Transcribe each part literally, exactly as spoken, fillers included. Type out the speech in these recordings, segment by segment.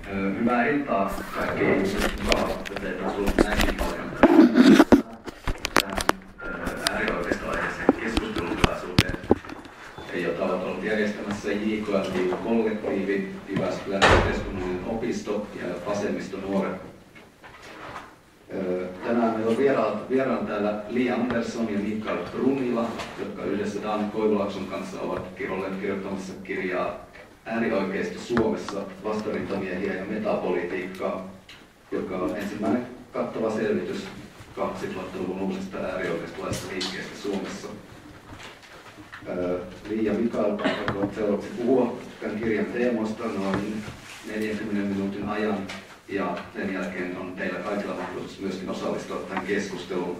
Hyvää iltaa kaikki ihmiset. Mukava, että teitä on tullut näinkin paljon tähän äärioikeistoaiheeseen keskustelutilaisuuteen, jota ovat olleet järjestämässä J K L-kollektiivi, Jyväskylän yhteiskunnallinen opisto ja vasemmistonuoret. Tänään meillä on vieraana, vieraana täällä Li Andersson ja Mikael Brunila, jotka yhdessä Dan Koivulakson kanssa ovat olleet kirjoittamassa kirjaa Äärioikeisto Suomessa, vastarintamiehiä ja metapolitiikkaa, joka on ensimmäinen kattava selvitys kaksituhattaluvun uusista äärioikeistolaisesta liikkeestä Suomessa. Li ja Mikael alkavat seuraavaksi puhua tämän kirjan teemoista noin neljänkymmenen minuutin ajan, ja sen jälkeen on teillä kaikilla mahdollisuus myöskin osallistua tähän keskusteluun.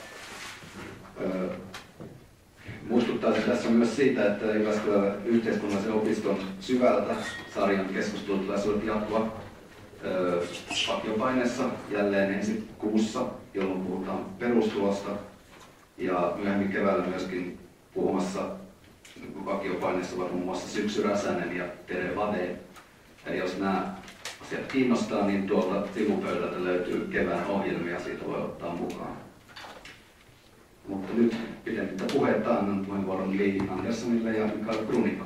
Muistuttaisin tässä myös siitä, että Jyväskylän yhteiskunnallisen opiston syvältä sarjan keskustelutilaisuudet jatkuvat vakiopaineessa jälleen ensi kuussa, jolloin puhutaan perustulosta, ja myöhemmin keväällä myöskin puhumassa vakiopaineessa ovat muun muassa Syksy Räsänen ja Tere Vade. Eli jos nämä asiat kiinnostaa, niin tuolta sivupöydältä löytyy kevään ohjelmia, siitä voi ottaa mukaan. Mutta nyt pidemmittä puhetta annan puheenvuoron Li Anderssonille ja Mikael Brunila.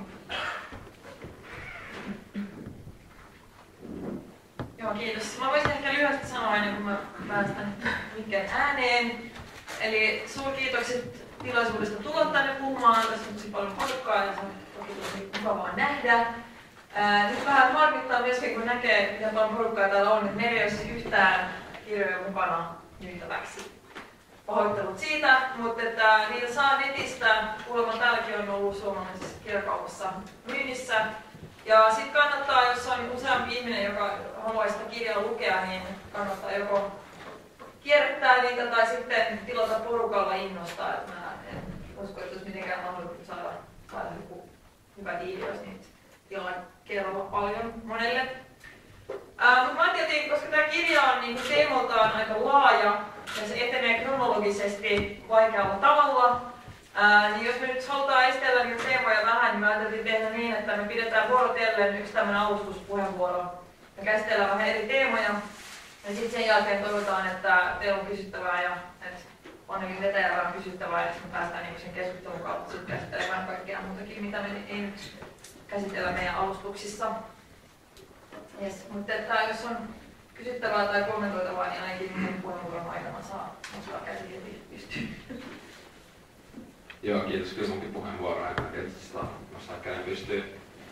Joo, kiitos. Mä voisin ehkä lyhyesti sanoa ennen kuin mä päästän mikkeen ääneen. Eli suurkiitokset tilaisuudesta tulla tänne puhumaan. Tässä on tosi paljon porukkaa ja se on toki tosi mukavaa nähdä. Ää, nyt vähän harmittaa myöskin, kun näkee, mitä paljon porukkaa täällä on, että meillä ei ole yhtään kirjoja mukana myytäväksi. Pahoittelut siitä, mutta että niitä saa netistä. Kuulemma täälläkin on ollut suomalaisessa kirjakaupassa myynnissä. Ja sitten kannattaa, jos on useampi ihminen, joka haluaa sitä kirjaa lukea, niin kannattaa joko kierrättää niitä tai sitten tilata porukalla innostaa. Että mä en usko, että olisi mitenkään mahdollista saada, saada joku hyvä diili, jos niitä tilaa kerralla paljon monelle. Ää, mutta mä ajattelin, koska tämä kirja on niin teemoltaan aika laaja ja se etenee kronologisesti vaikealla tavalla, ää, niin jos me nyt halutaan esitellä niitä teemoja vähän, niin mä ajattelin tehdä niin, että me pidetään vuorotellen yksi tämmöinen alustuspuheenvuoro ja käsitellään vähän eri teemoja. Ja sitten sen jälkeen toivotaan, että teillä on kysyttävää ja että paneelin vetäjällä on kysyttävää ja sitten me päästään niin sen keskustelun kautta sitten käsittelemään kaikkea muutakin, mitä me ei nyt käsitellä meidän alustuksissa. Yes, mutta että jos on kysyttävää tai kommentoitavaa, niin ainakin minun puheenvuoron aikana saa nostaa käsikin pystyyn. Joo, kiitos. Kyllä munkin puheenvuoron aikana tietysti saa nostaa käden pystyyn.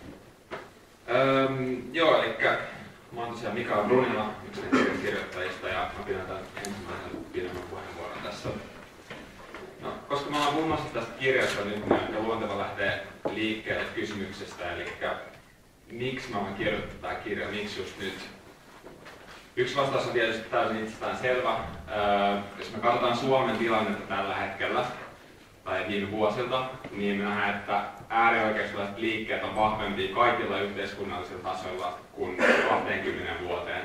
Öm, joo, eli mä oon tosiaan Mikael Brunila, yksi kirjan kirjoittajista, ja mä pidän tämän ensimmäisen pidemmän puheenvuoron tässä. No, koska mä oon puhumassa tästä kirjasta, niin on luonteva lähteä liikkeelle kysymyksestä, eli miksi mä oon kirjoittanut tää kirja, miksi just nyt? Yksi vastaus on tietysti täysin itsestään selvä. Öö, jos me katsotaan Suomen tilannetta tällä hetkellä, tai viime vuosilta, niin me nähdään, että äärioikeistolaiset liikkeet on vahvempia kaikilla yhteiskunnallisilla tasoilla kuin kaksikymmentä vuoteen.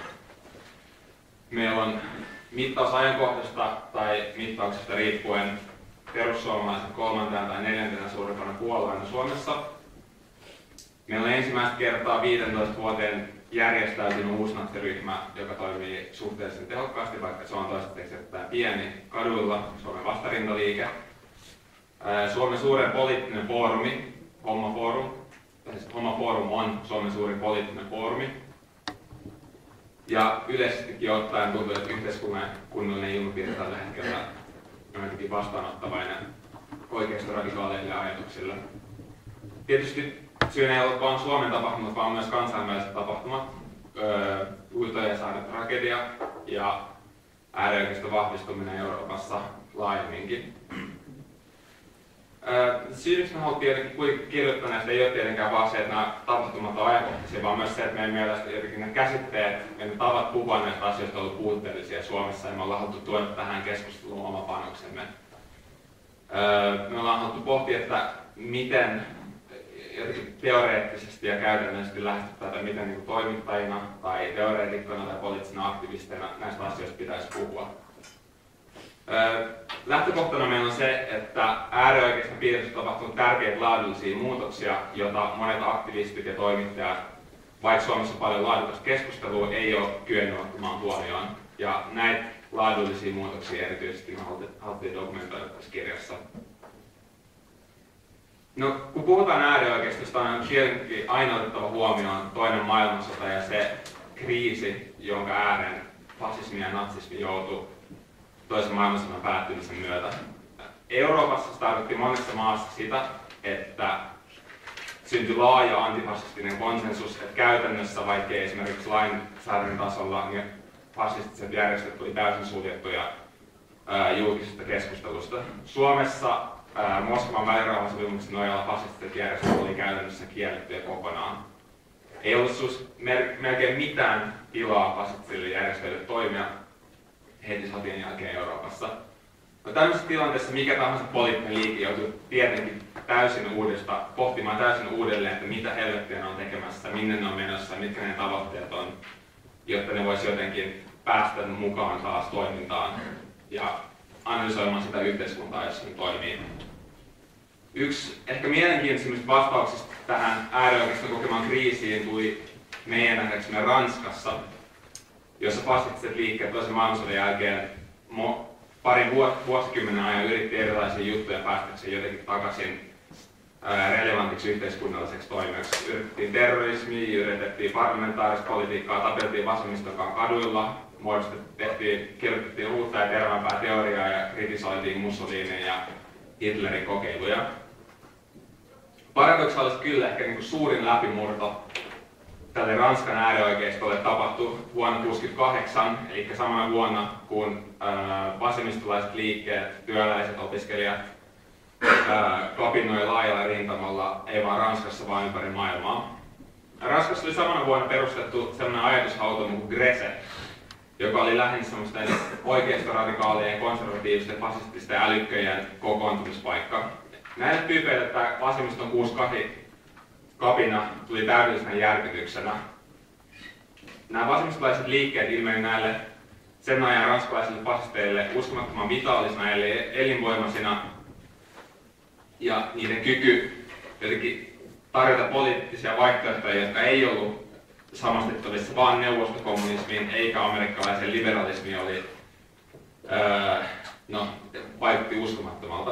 Meillä on mittausajankohdasta tai mittauksesta riippuen perussuomalaiset kolmantena tai neljäntenä suurimpana puolueena Suomessa. Meillä on ensimmäistä kertaa viisitoista vuoteen järjestäytynyt uusnatsiryhmä, joka toimii suhteellisen tehokkaasti, vaikka se on toistaiseksi erittäin pieni kaduilla, Suomen vastarintaliike. Suomen suurin poliittinen foorumi, Homma Forum, siis Homma Forum on Suomen suurin poliittinen foorumi. Ja yleisestikin ottaen tuntuu, että yhteiskunnallinen ilmapiiri tällä hetkellä on jotenkin vastaanottavainen oikeistoradikaaleille ajatuksille. Tietysti syynä ei ollut vain Suomen tapahtumat, vaan myös kansainväliset tapahtumat, öö, Uitojen saaren tragedia ja äärioikeiston vahvistuminen Euroopassa laajemminkin. Öö, syy, miksi me haluttiin jotenkin kirjoittaa näistä, ei ole tietenkään vaan se, että nämä tapahtumat on ajankohtaisia, vaan myös se, että meidän mielestä jotenkin ne käsitteet ja ne tavat puhua näistä asioista on ollut puutteellisia Suomessa ja me ollaan haluttu tuoda tähän keskusteluun oma panoksemme. Öö, me ollaan haluttu pohtia, että miten jotenkin teoreettisesti ja käytännöllisesti lähestyttää, että miten niin toimittajina tai teoreetikkoina tai poliittisina aktivisteina näistä asioista pitäisi puhua. Lähtökohtana meillä on se, että äärioikeiston piirissä on tapahtunut tärkeitä laadullisia muutoksia, joita monet aktivistit ja toimittajat vaikka Suomessa on paljon laadukasta keskustelua, ei ole kyennyt ottamaan huomioon. Ja näitä laadullisia muutoksia erityisesti me haluttiin dokumentoida tässä kirjassa. No, kun puhutaan äärioikeistosta, on tietenkin aina otettava huomioon toinen maailmansota ja se kriisi, jonka ääreen fasismi ja natsismi joutui toisen maailmansodan päättymisen myötä. Euroopassa tarvittiin monessa maassa sitä, että syntyi laaja antifasistinen konsensus, että käytännössä, vaikkei esimerkiksi lainsäädännön tasolla, niin fasistiset järjestöt tuli täysin suljettuja ää, julkisesta keskustelusta. Suomessa ää, Moskovan välirauhansopimuksen nojalla fasistiset järjestöt oli käytännössä kiellettyjä kokonaan. Ei ollut sus, mer, melkein mitään tilaa fasistisille järjestöille toimia heti sotien jälkeen Euroopassa. No, tämmöisessä tilanteessa mikä tahansa poliittinen liike joutuu tietenkin täysin uudesta, pohtimaan täysin uudelleen, että mitä helvettiä ne on tekemässä, minne ne on menossa, mitkä ne tavoitteet on, jotta ne voisi jotenkin päästä mukaan taas toimintaan ja analysoimaan sitä yhteiskuntaa, jossa ne toimii. Yksi ehkä mielenkiintoisimmista vastauksista tähän äärioikeiston kokemaan kriisiin tuli meidän nähdäksemme Ranskassa, jossa fasistiset liikkeet toisen maailmansodan jälkeen parin vuosikymmenen ajan yritti erilaisia juttuja päästäkseen jotenkin takaisin relevantiksi yhteiskunnalliseksi toimeksi. Yritettiin terrorismia, yritettiin parlamentaarista politiikkaa, tapeltiin vasemmistokaan kaduilla, tehtiin, kirjoitettiin uutta ja terveempää teoriaa ja kritisoitiin Mussolinin ja Hitlerin kokeiluja. Paradoksaalisesti kyllä ehkä niin kuin suurin läpimurto tälle Ranskan äärioikeistolle tapahtui vuonna tuhatyhdeksänsataakuusikymmentäkahdeksan, eli samana vuonna, kun ää, vasemmistolaiset liikkeet, työläiset, opiskelijat ää, kapinoi laajalla rintamalla, ei vaan Ranskassa, vaan ympäri maailmaa. Ranskassa oli samana vuonna perustettu sellainen ajatushautomo kuin Grese, joka oli lähinnä semmoisten oikeistoradikaalien, konservatiivisten, fasististen ja älykköjen kokoontumispaikka. Näille tyypeille tämä vasemmiston kuusikymmentäkahdeksan kapina tuli täydellisenä järkytyksenä. Nämä vasemmistolaiset liikkeet ilmeni näille sen ajan ranskalaisille fasisteille uskomattoman vitaalisena eli elinvoimaisina, ja niiden kyky jotenkin tarjota poliittisia vaihtoehtoja, jotka ei ollut samastettavissa vaan neuvostokommunismiin eikä amerikkalaiseen liberalismiin, oli, öö, no, vaikutti uskomattomalta.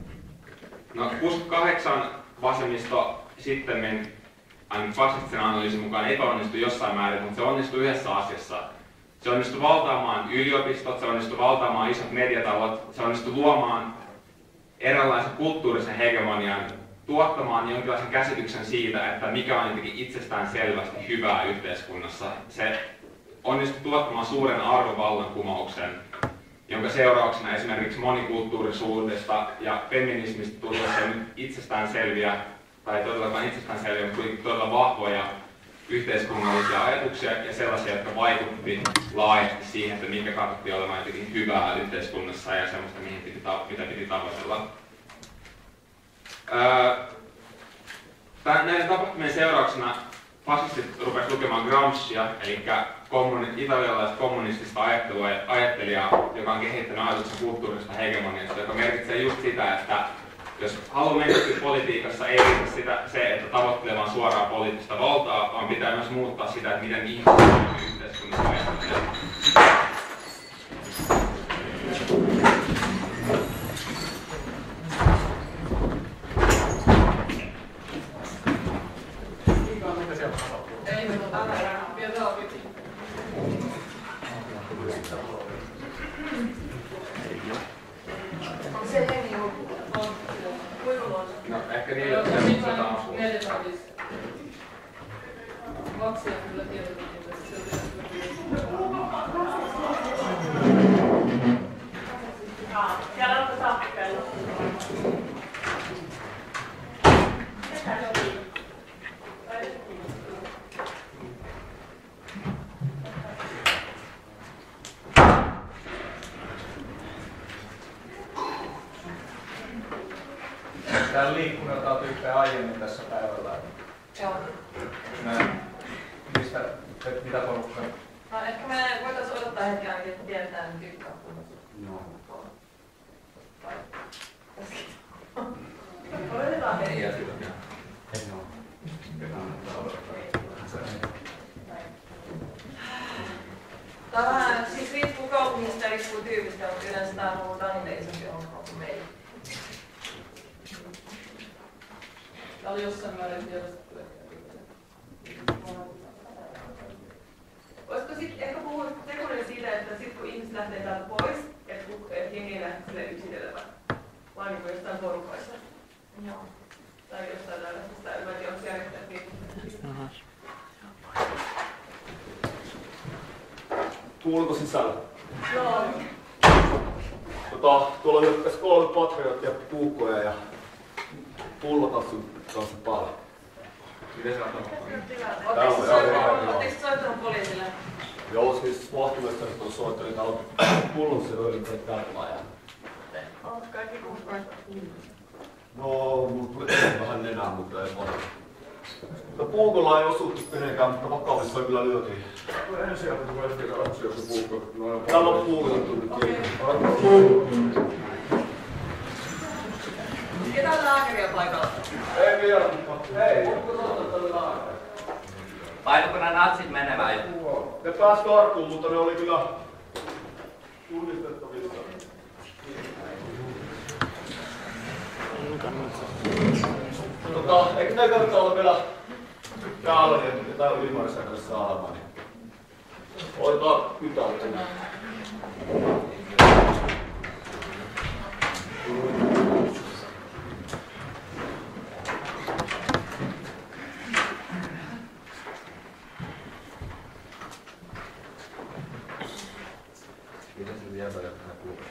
No, kuusikymmentäkahdeksan vasemmisto sitten ainakin fasistisen analyysin mukaan epäonnistui jossain määrin, mutta se onnistui yhdessä asiassa. Se onnistui valtaamaan yliopistot, se onnistui valtaamaan isot mediatalot, se onnistui luomaan eräänlaisen kulttuurisen hegemonian, tuottamaan jonkinlaisen käsityksen siitä, että mikä on jotenkin itsestään selvästi hyvää yhteiskunnassa. Se onnistui tuottamaan suuren arvovallankumouksen, jonka seurauksena esimerkiksi monikulttuurisuudesta ja feminismistä tuli itsestään selviä, tai todellakaan itsestään selviä, mutta tuli todella vahvoja yhteiskunnallisia ajatuksia ja sellaisia, jotka vaikutti laajasti siihen, että mikä katsottiin olemaan jotenkin hyvää yhteiskunnassa ja sellaista, mihin piti, mitä piti tavoitella. Öö, näiden tapahtumien seurauksena fasistit rupesivat lukemaan Gramscia, eli kommuni- italialaista kommunistista ajattelijaa, joka on kehittänyt ajatuksen kulttuurista hegemoniasta, joka merkitsee just sitä, että jos haluaa menestyä politiikassa, ei riitä sitä, se, että tavoittelee vaan suoraa poliittista valtaa, vaan pitää myös muuttaa sitä, että miten ihmiset yhteiskunnassa ajattelee. No, ehkä niille pitää asua. Kaksi ja kyllä tiedetään, että se on siellä on tappelu. Täällä on liikkunut jotain tyyppejä aiemmin tässä päivällä. Joo. Näin. Mistä, mitä porukkaa? No ehkä me voitaisiin odottaa hetken ainakin, että tiedetään tykkää kunnossa. No. Tai odotetaan hetken. Ei, ja sitä. Ei, no. Ketään odottaa. tyypistä, mutta yleensä tää on ollut Danille isompi ongelma kuin meillä. Tää oli jossain määrin tiedostettu. Olisiko sitten ehkä puhua sekunnin siitä, että sit kun ihmiset lähtee täältä pois, että et jengi ei lähde sille yksilölle, vaan niin kuin jostain porukoista. Joo. Tai jostain tällaisesta, en tiedä, onko järjestettiin. Kuuluuko sisällä? Joo. Tota, tuolla hyökkäs kolme patriottia, puukkoja ja pullotassun kanssa paljon. Miten se on tapahtunut? Oletteko soittanut poliisille? Joo, siis vahtimestarit on soittanut, että on pullossa ja yrittänyt täällä ja... Onko kaikki kuuskaista? No, mulla tuli vähän nenää, mutta ei paljon. No puukolla ei osuttu kenenkään, mutta vakavissa kyllä lyötiin. Ensin sieltä tulee sitten katsoa, jos se puukko. Täällä on puukotettu nyt kiinni. Ketään lääkäriä paikalla? Ei vielä, mutta hei, onko tuolta tälle lääkäri? Painuiko nämä natsit menemään? Ne pääsi karkuun, mutta ne oli kyllä tunnistettavissa. Tota, eikö ne kannattaa olla vielä täällä, niin että täällä on ymmärryssä kanssa alama, niin otetaan kytältä. Miten se vielä jotain kuulostaa?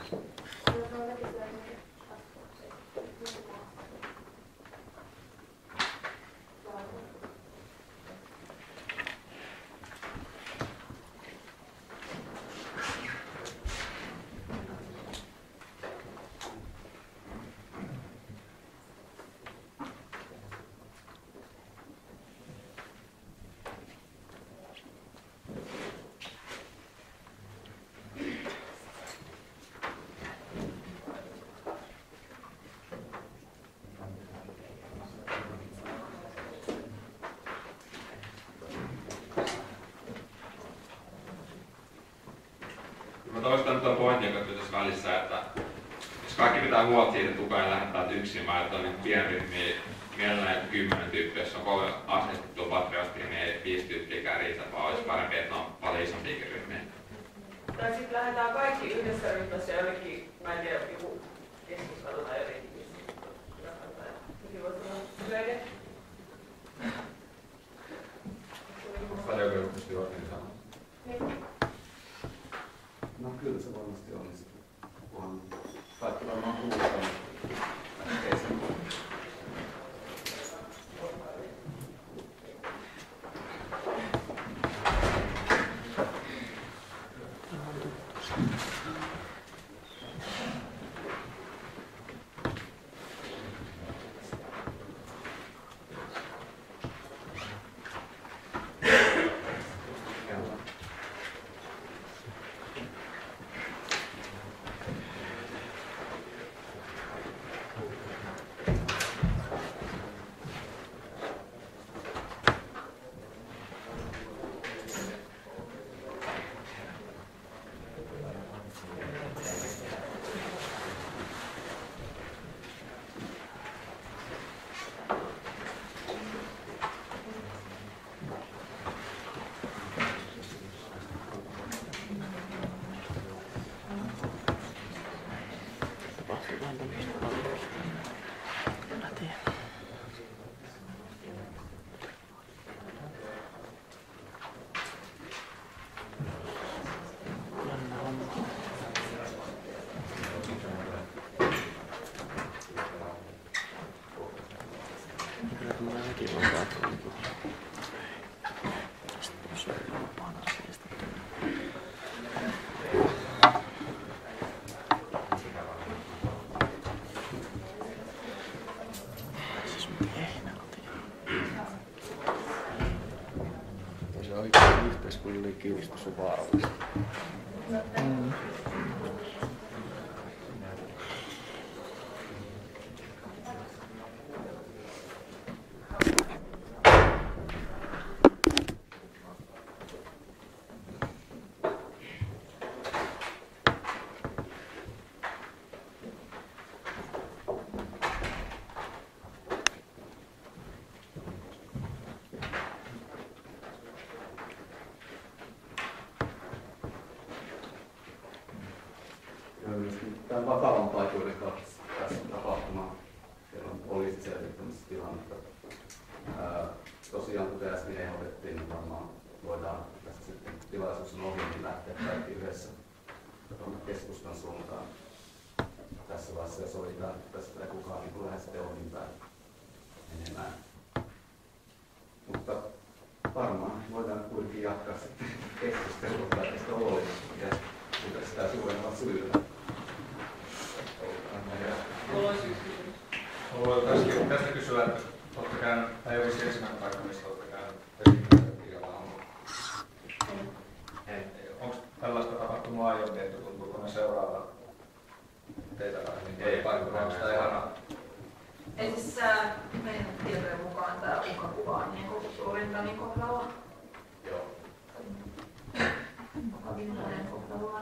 Mä toistan tuon pointin, joka tuli tässä välissä, että jos kaikki pitää huolta siitä, että kukaan ei lähde täältä yksin, vaan että on niin pieni ryhmiä, mielellään kymmenen tyyppiä, jos on kolme aseistettua patriottia, niin ei viisi tyyppiäkään riitä, vaan olisi parempi, että on paljon isompiakin ryhmiä. Tai sitten lähdetään kaikki yhdessä ryhmässä jonnekin, mä en tiedä, joku keskustelu tai jotenkin. Jokin voisi olla töiden. Paljonko joku pystyy organisoimaan? No kyllä se varmasti onnistuu. Kunhan kaikki varmaan huutaa. Ei se. Yhteiskunnallinen kiristys on vaarallista. Mm. mutta ää, tosiaan kuten äsken ehdotettiin, niin varmaan voidaan tästä sitten tilaisuus on ohi, niin lähteä kaikki yhdessä tuonne keskustan suuntaan tässä vaiheessa ja sovitaan tästä ja kukaan niin lähde sitten ohin päin menemään. Mutta varmaan voidaan kuitenkin jatkaa sitten keskustelua tästä huolimatta ja sitä sitä suuremmat syyllä. Haluan tästä, tästä kysyä, että olette käynyt, tai ei olisi ensimmäinen paikka, mistä olette käynyt vesikäyttökirjalla. Onko tällaista tapahtunut aiemmin, että tuntuuko ne seuraavat teitä vähän niin ei paikkaa? Onko sitä ihana? Ei siis meidän tietojen mukaan tämä uhkakuva on niin koko Suomen kohdalla. Joo. Vakavimminen kohdalla.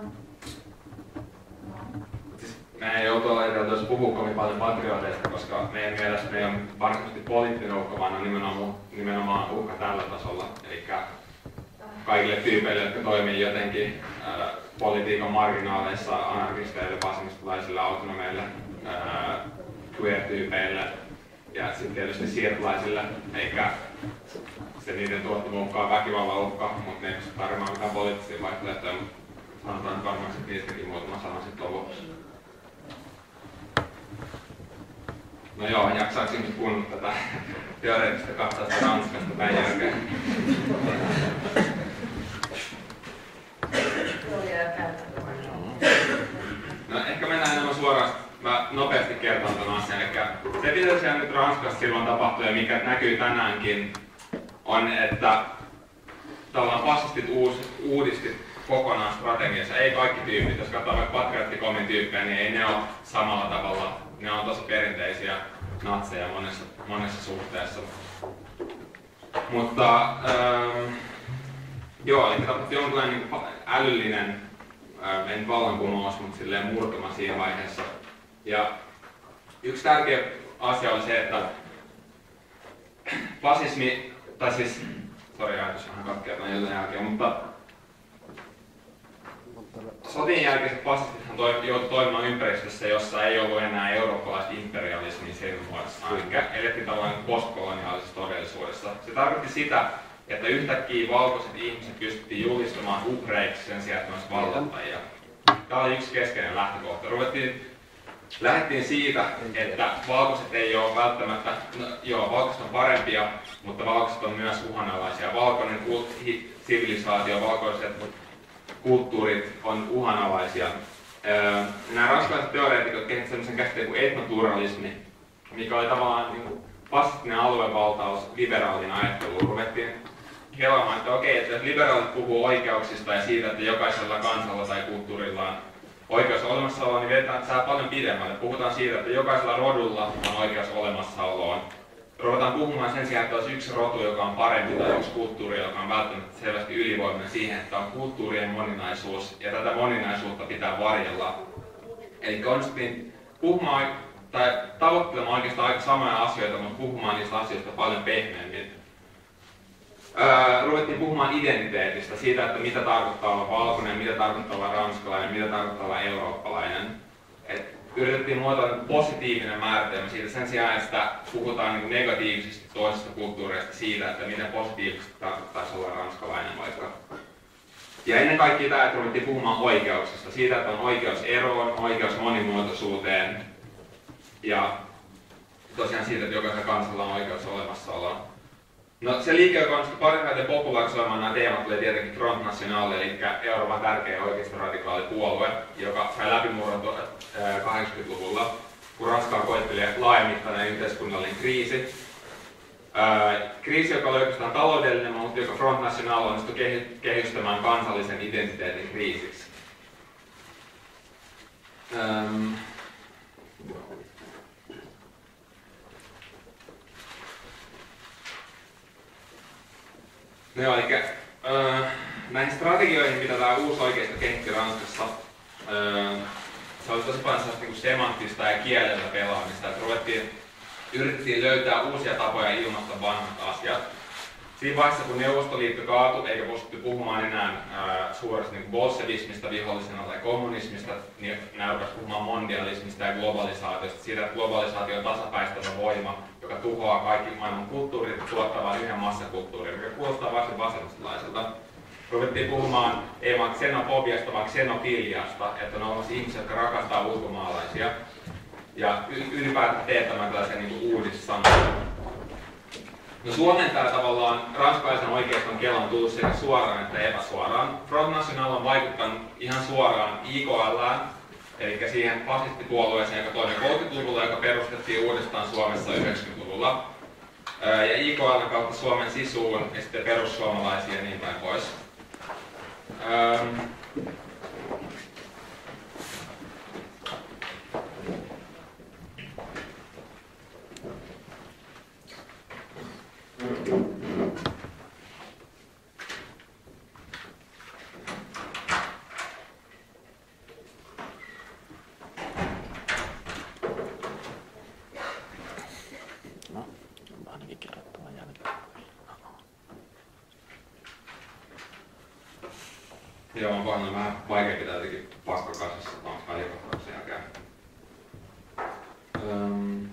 Me ei joutu olla puhua kovin paljon patrioteista, koska meidän mielestä me ei ole varsinaisesti poliittinen uhka, vaan on nimenomaan, nimenomaan uhka tällä tasolla. Eli kaikille tyypeille, jotka toimii jotenkin ää, politiikan marginaaleissa, anarkisteille, vasemmistolaisille, autonomeille, ää, queer-tyypeille ja sitten tietysti siirtolaisille, eikä se niiden tuottama uhka on väkivallan uhka, mutta ne ei pysty tarjoamaan mitään poliittisia vaihtoehtoja, mutta sanotaan nyt varmaan sitten niistäkin muutama sana sitten lopuksi. No joo, jaksaako ihmiset kuunnella tätä teoreettista katsausta Ranskasta päin jälkeen? No ehkä mennään enemmän suoraan. Mä nopeasti kertaan tämän asian. Eli se, mitä siellä nyt Ranskassa silloin tapahtui ja mikä näkyy tänäänkin, on, että tavallaan fasistit uudistit kokonaan strategiassa. Ei kaikki tyypit. Jos katsoo vaikka patriottikomin tyyppejä, niin ei ne ole samalla tavalla. Ne on tosi perinteisiä natseja monessa, monessa suhteessa. Mutta ähm, joo, eli tapahtui jonkinlainen niin älyllinen, äh, en vallankumous, mutta silleen murtuma siinä vaiheessa. Ja yksi tärkeä asia oli se, että fasismi, tai siis, sori ajatus vähän katkeaa tämän illan jälkeen, mutta sotien jälkeiset fasistithan toi, joutui toimimaan ympäristössä, jossa ei ollut enää eurooppalaista imperialismia sen muodossaan, eli elettiin tavallaan postkoloniaalisessa todellisuudessa. Se tarkoitti sitä, että yhtäkkiä valkoiset ihmiset pystyttiin julistamaan uhreiksi sen sijaan, että ne olisivat vallattajia. Tämä oli yksi keskeinen lähtökohta. Ruvettiin, lähdettiin siitä, että valkoiset ei ole välttämättä, no, joo, valkoiset on parempia, mutta valkoiset on myös uhanalaisia. Valkoinen sivilisaatio, valkoiset kulttuurit on uhanalaisia. Nämä ranskalaiset teoreetikot kehittivät sellaisen käsitteen kuin etnopluralismi, mikä oli tavallaan niin fasistinen aluevaltaus liberaalin ajatteluun. Ruvettiin kelaamaan, että okei, että jos liberaalit puhuu oikeuksista ja siitä, että jokaisella kansalla tai kulttuurilla on oikeus olemassaoloon, niin vedetään sitä paljon pidemmälle. Puhutaan siitä, että jokaisella rodulla on oikeus olemassaoloon. Ruvetaan puhumaan sen sijaan, että olisi yksi rotu, joka on parempi, tai yksi kulttuuri, joka on välttämättä selvästi ylivoimainen siihen, että on kulttuurien moninaisuus, ja tätä moninaisuutta pitää varjella. Eli onnistuttiin puhumaan, tai tavoittelemaan oikeastaan aika samoja asioita, mutta puhumaan niistä asioista paljon pehmeämmin. Öö, ruvettiin puhumaan identiteetistä, siitä, että mitä tarkoittaa olla valkoinen, mitä tarkoittaa olla ranskalainen, mitä tarkoittaa olla eurooppalainen. Et yritettiin muotoilla positiivinen määritelmä siitä sen sijaan, että puhutaan niin negatiivisesti toisesta kulttuurista siitä, että miten positiivisesti tarkoittaisi olla ranskalainen vaikka. Ja ennen kaikkea tämä, että ruvettiin puhumaan oikeuksista, siitä, että on oikeus eroon, oikeus monimuotoisuuteen ja tosiaan siitä, että jokaisella kansalla on oikeus olemassaoloon. No, se liike, joka onnistui parhaiten popularisoimaan nämä teemat, oli tietenkin Front National, eli Euroopan tärkeä oikeistoradikaali puolue, joka sai läpimurron kahdeksankymmentäluvulla, kun Ranskaa koetteli laajamittainen yhteiskunnallinen kriisi. Ää, kriisi, joka oli oikeastaan taloudellinen, mutta joka Front National onnistui kehy- kehystämään kansallisen identiteetin kriisiksi. Ähm. No joo, eli äh, näihin strategioihin, mitä tämä uusi oikeisto kehitti Ranskassa, äh, se oli tosi paljon sellaista niin semanttista ja kielellä pelaamista, että ruvettiin, yritettiin löytää uusia tapoja ilmaista vanhat asiat. siinä vaiheessa, kun Neuvostoliitto kaatui, eikä pystytty puhumaan enää ää, suorasti niin bolshevismista vihollisena tai kommunismista, niin nämä rupesivat puhumaan mondialismista ja globalisaatiosta, siitä, että globalisaatio on tasapäistävä voima, joka tuhoaa kaikki maailman kulttuurit ja tuottaa vain yhden massakulttuurin, mikä kuulostaa varsin vasemmistolaiselta. Ruvettiin puhumaan ei vaan xenofobiasta, vaan xenofiliasta, että on olemassa ihmisiä, jotka rakastaa ulkomaalaisia ja ylipäätään teettämään tällaisia niin uudissanoja. No Suomen täällä tavallaan ranskalaisen oikeiston kela on tullut sekä suoraan että epäsuoraan. Front National on vaikuttanut ihan suoraan I K L:ään, eli siihen fasistipuolueeseen, joka toimi kolmekymmentäluvulla, joka perustettiin uudestaan Suomessa yhdeksänkymmentäluvulla. Ja I K L:n kautta Suomen sisuun ja sitten perussuomalaisia ja niin päin pois. Ähm. No, on ainakin kerrottava jälkeen. Joo, on kohdalla vähän vaikea pitää jotenkin paskokasassa tuon välikohtauksen jälkeen. Öm.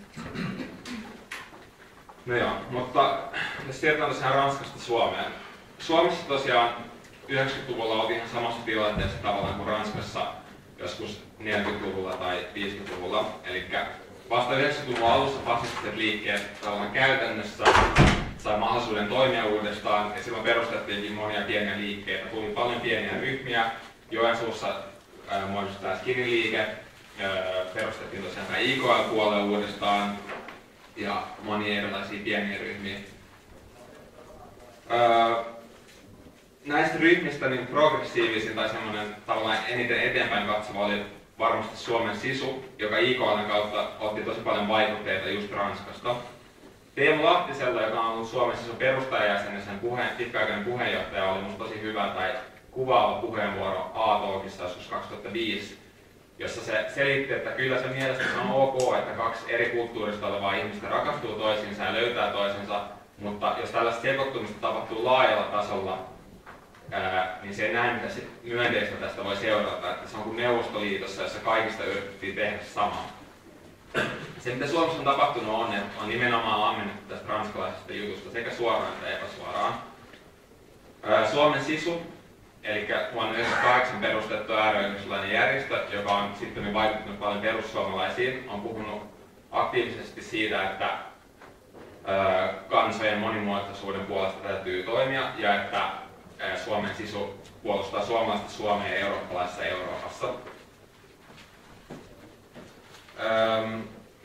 No joo, mutta jos siirrytään tosiaan Ranskasta Suomeen. Suomessa tosiaan yhdeksänkymmentäluvulla oltiin ihan samassa tilanteessa tavallaan kuin Ranskassa joskus neljäkymmentäluvulla tai viisikymmentäluvulla. Eli vasta yhdeksänkymmentäluvun alussa fasistiset liikkeet tavallaan käytännössä sai mahdollisuuden toimia uudestaan ja silloin perustettiinkin monia pieniä liikkeitä. Tuli paljon pieniä ryhmiä. Joensuussa äh, muodostui tämä Skinny-liike, äh, perustettiin tosiaan tämä I K L-puolue uudestaan ja monia erilaisia pieniä ryhmiä. Äh, näistä ryhmistä niin progressiivisin tai semmoinen tavallaan eniten eteenpäin katsova oli varmasti Suomen sisu, joka I K L:n kautta otti tosi paljon vaikutteita just Ranskasta. Teemu Lahtisella, joka on ollut Suomen sisun perustajajäsen ja sen puheen, pitkäaikainen puheenjohtaja, oli musta tosi hyvä tai kuvaava puheenvuoro A-talkissa joskus kaksituhattaviisi, jossa se selitti, että kyllä se mielestäni on ok, että kaksi eri kulttuurista olevaa ihmistä rakastuu toisiinsa ja löytää toisensa, mutta jos tällaista sekoittumista tapahtuu laajalla tasolla, ää, niin se ei näe, mitä myönteistä tästä voi seurata. Että se on kuin Neuvostoliitossa, jossa kaikista yritettiin tehdä samaa. Se, mitä Suomessa on tapahtunut, on, että on nimenomaan ammennettu tästä ranskalaisesta jutusta sekä suoraan että epäsuoraan. Suomen sisu, eli vuonna yhdeksänkymmentäkahdeksan perustettu äärioikeistolainen järjestö, joka on sitten vaikuttanut paljon perussuomalaisiin, on puhunut aktiivisesti siitä, että kansojen monimuotoisuuden puolesta täytyy toimia ja että Suomen sisu puolustaa suomalaista Suomea ja eurooppalaisessa Euroopassa. Öm.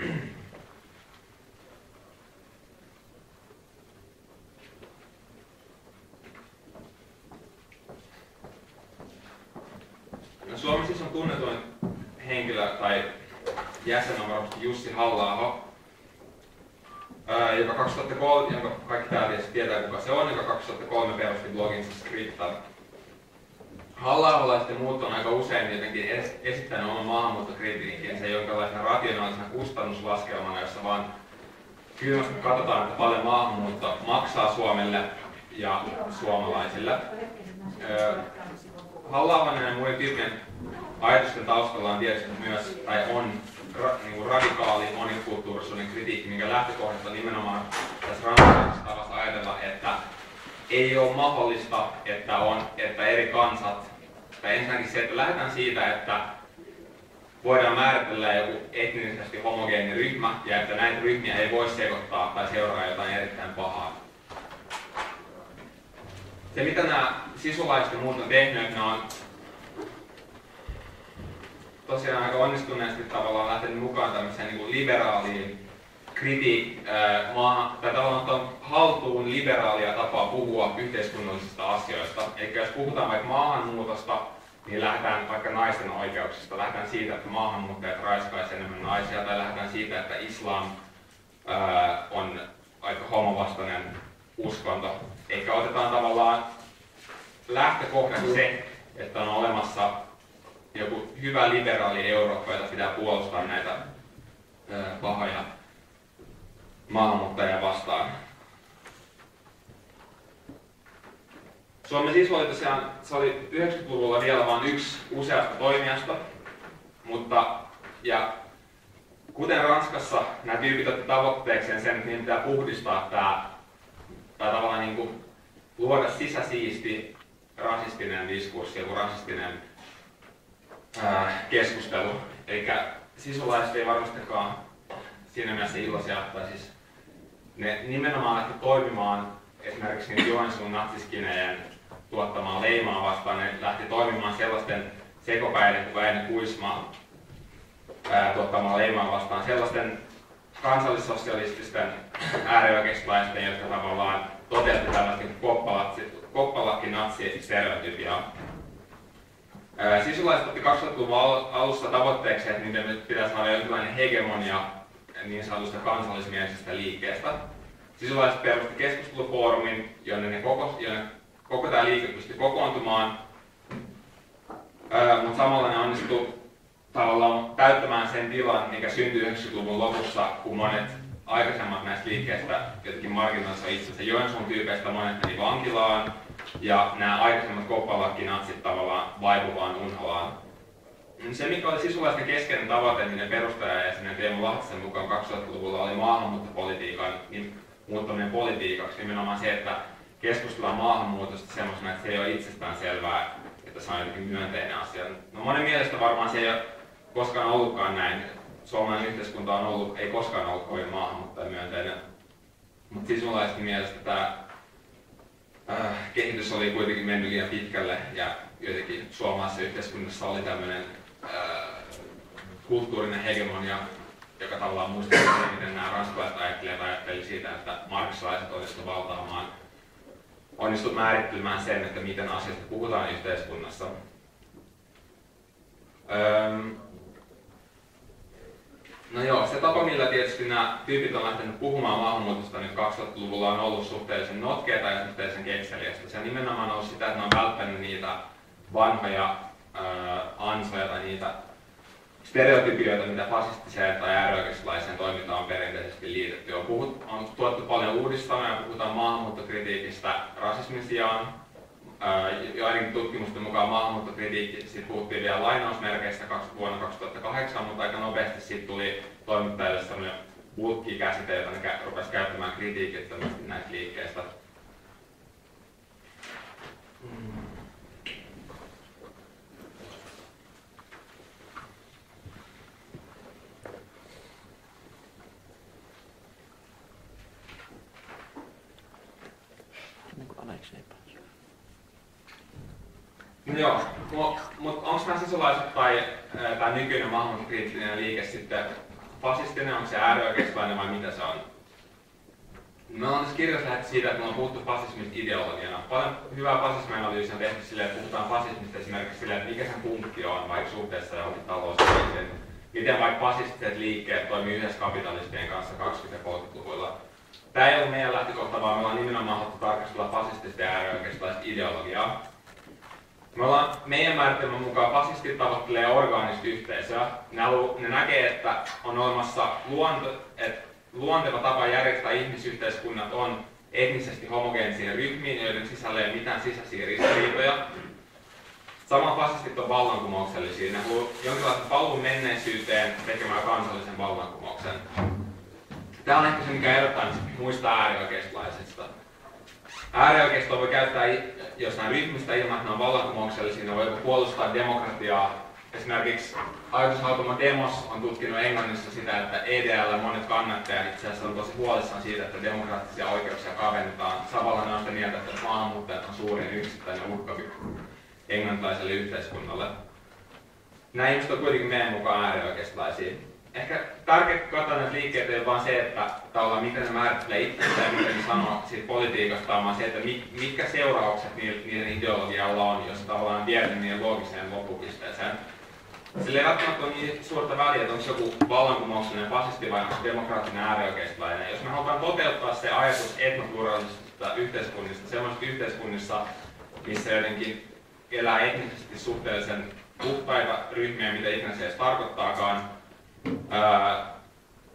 No, Suomen siis on tunnetuin henkilö tai jäsen on varmasti Jussi Halla-aho, ää, joka kaksituhattakolme, jonka kaikki täällä tietysti tietää kuka se on, joka kaksituhattakolme perusti bloginsa Skripta. Halla-aholla ja sitten muut on aika usein jotenkin esittänyt oman maahanmuuttokritiikkinsä jonkinlaisena rationaalisena kustannuslaskelmana, jossa vaan kylmästi katsotaan, että paljon maahanmuutto maksaa Suomelle ja suomalaisille. Halla-ahon ja muiden tyyppien ajatusten taustalla on tietysti myös, tai on ra, niin radikaali monikulttuurisuuden kritiikki, minkä lähtökohdasta nimenomaan tässä ranskalaisessa tavassa ajatella, että ei ole mahdollista, että, on, että eri kansat, tai ensinnäkin se, että lähdetään siitä, että voidaan määritellä joku etnisesti homogeeni ryhmä, ja että näitä ryhmiä ei voi sekoittaa tai seuraa jotain erittäin pahaa. Se, mitä nämä sisulaiset ja muut on tehnyt, ne on tosiaan aika onnistuneesti tavallaan lähtenyt mukaan tämmöiseen niin kuin liberaaliin kritiik, äh, maa, tai tavallaan ottaa haltuun liberaalia tapaa puhua yhteiskunnallisista asioista. Eli jos puhutaan vaikka maahanmuutosta, niin lähdetään vaikka naisten oikeuksista, lähdetään siitä, että maahanmuuttajat raiskaisivat enemmän naisia, tai lähdetään siitä, että islam äh, on aika homovastainen uskonto. Eikä otetaan tavallaan lähtökohdaksi se, että on olemassa joku hyvä liberaali Eurooppa, jota pitää puolustaa näitä ö, pahoja maahanmuuttajia vastaan. Suomen sisu oli tosiaan, se oli yhdeksänkymmentäluvulla vielä vain yksi useasta toimijasta, mutta ja kuten Ranskassa nämä tyypit otti tavoitteekseen sen, että niin pitää puhdistaa tämä, tai tavallaan niin kuin luoda sisäsiisti rasistinen diskurssi, joku rasistinen ää, keskustelu. Eli sisulaiset ei varmastikaan siinä mielessä iloisia, tai siis ne nimenomaan lähti toimimaan esimerkiksi niin Joensuun natsiskineen tuottamaan leimaa vastaan, ne lähti toimimaan sellaisten sekopäiden kuin Väinö Kuisma ää, tuottamaan leimaa vastaan, sellaisten kansallissosialististen äärioikeistolaisten, jotka tavallaan toteutti tällaista koppalakki-natsi-stereotypiaa. Sisulaiset otti kaksituhattaluvun alussa tavoitteeksi, että niiden pitäisi saada jonkinlainen hegemonia niin sanotusta kansallismielisestä liikkeestä. Sisulaiset perusti keskustelufoorumin, jonne, ne koko, jonne koko tämä liike pystyi kokoontumaan, mutta samalla ne onnistuivat tavallaan täyttämään sen tilan, mikä syntyi yhdeksänkymmentäluvun lopussa, kun monet aikaisemmat näistä liikkeistä jotenkin marginaalissa itsensä. Joensuun tyypeistä monet meni vankilaan, ja nämä aikaisemmat koppalakki-natsit tavallaan vaipuvaan unholaan. Se, mikä oli sisulaisten keskeinen tavoite, niiden perustajajäsenen Teemu Lahtisen mukaan kaksituhattaluvulla oli maahanmuuttopolitiikan niin muuttaminen politiikaksi. Nimenomaan se, että keskustellaan maahanmuutosta semmoisena, että se ei ole itsestään selvää, että se on jotenkin myönteinen asia. No, monen mielestä varmaan se ei ole koskaan ollutkaan näin. Suomalainen yhteiskunta on ollut, ei koskaan ollut kovin maahanmuuttajamyönteinen. Mutta sisulaisten mielestä tämä äh, kehitys oli kuitenkin mennyt liian pitkälle ja jotenkin suomalaisessa yhteiskunnassa oli tämmöinen äh, kulttuurinen hegemonia, joka tavallaan muistutti, miten nämä ranskalaiset ajattelijat ajatteli siitä, että marksalaiset onnistuivat valtaamaan, onnistuivat määrittelemään sen, että miten asioista puhutaan yhteiskunnassa. Öm, no joo, se tapa, millä tietysti nämä tyypit on lähtenyt puhumaan maahanmuutosta nyt kaksituhattaluvulla on ollut suhteellisen notkeata ja suhteellisen kekseliästä. Se on nimenomaan ollut sitä, että ne on välttänyt niitä vanhoja ää, ansoja tai niitä stereotypioita, mitä fasistiseen tai äärioikeistolaiseen toimintaan on perinteisesti liitetty. On, puhut, on tuotettu paljon uudistamoja, puhutaan maahanmuuttokritiikistä rasismin sijaan. Joidenkin tutkimusten mukaan maahanmuuttokritiikki, siitä puhuttiin vielä lainausmerkeistä vuonna kaksituhattakahdeksan, mutta aika nopeasti siitä tuli toimittajille sellainen bulkki-käsite, jota ne rupesivat käyttämään kritiikittömästi näistä liikkeistä. No joo, mutta onko nämä sisulaiset tai tämä nykyinen maahanmuuttokriittinen liike sitten fasistinen, onko se äärioikeistolainen vai mitä se on? Me ollaan tässä kirjassa lähdetty siitä, että me ollaan puhuttu fasismista ideologiana. Paljon hyvää fasismianalyysiä on tehty silleen, että puhutaan fasismista esimerkiksi silleen, että mikä sen punkti on vaikka suhteessa johonkin talouskriisiin. Miten vaikka fasistiset liikkeet toimii yhdessä kapitalistien kanssa kaksikymmentä- ja kolmekymmentäluvuilla. Tämä ei ole meidän lähtökohta, vaan me ollaan nimenomaan haluttu tarkastella fasistista ja äärioikeistolaista ideologiaa. Me ollaan meidän määritelmän mukaan fasistit tavoittelee orgaanista yhteisöä. Ne, halu, ne näkee, että on olemassa luonto, että luonteva tapa järjestää ihmisyhteiskunnat on etnisesti homogeenisiin ryhmiin, joiden sisällä ei ole mitään sisäisiä ristiriitoja. Samoin fasistit on vallankumouksellisia. Ne haluaa jonkinlaisen paluun menneisyyteen tekemään kansallisen vallankumouksen. Tämä on ehkä se, mikä erottaa muista äärioikeistolaisista. Äärioikeistoa voi käyttää jossain ryhmistä ilman, että ne on vallankumouksellisia, ne voi puolustaa demokratiaa. Esimerkiksi ajatushautuma Demos on tutkinut Englannissa sitä, että E D L monet kannattajat itse asiassa on tosi huolissaan siitä, että demokraattisia oikeuksia kavennetaan. Samalla ne on sitä mieltä, että maahanmuuttajat on suurin yksittäinen uhka englantilaiselle yhteiskunnalle. Nämä ihmiset on kuitenkin meidän mukaan äärioikeistolaisia. Ehkä tärkeää katsoa näitä liikkeitä ei ole vaan se, että tavallaan miten ne määrittelee itsensä ja miten ne sanoo siitä politiikasta, vaan se, että mitkä seuraukset niiden ideologialla on, jos tavallaan viedään niiden loogiseen loppupisteeseen. Sillä ei välttämättä ole niin suurta väliä, että onko joku vallankumouksellinen fasisti vai onko demokraattinen äärioikeistolainen. Jos me halutaan toteuttaa se ajatus etnopluralistisista yhteiskunnista, sellaisista yhteiskunnissa, missä jotenkin elää etnisesti suhteellisen puhtaita ryhmiä, mitä ikinä se edes tarkoittaakaan, ää,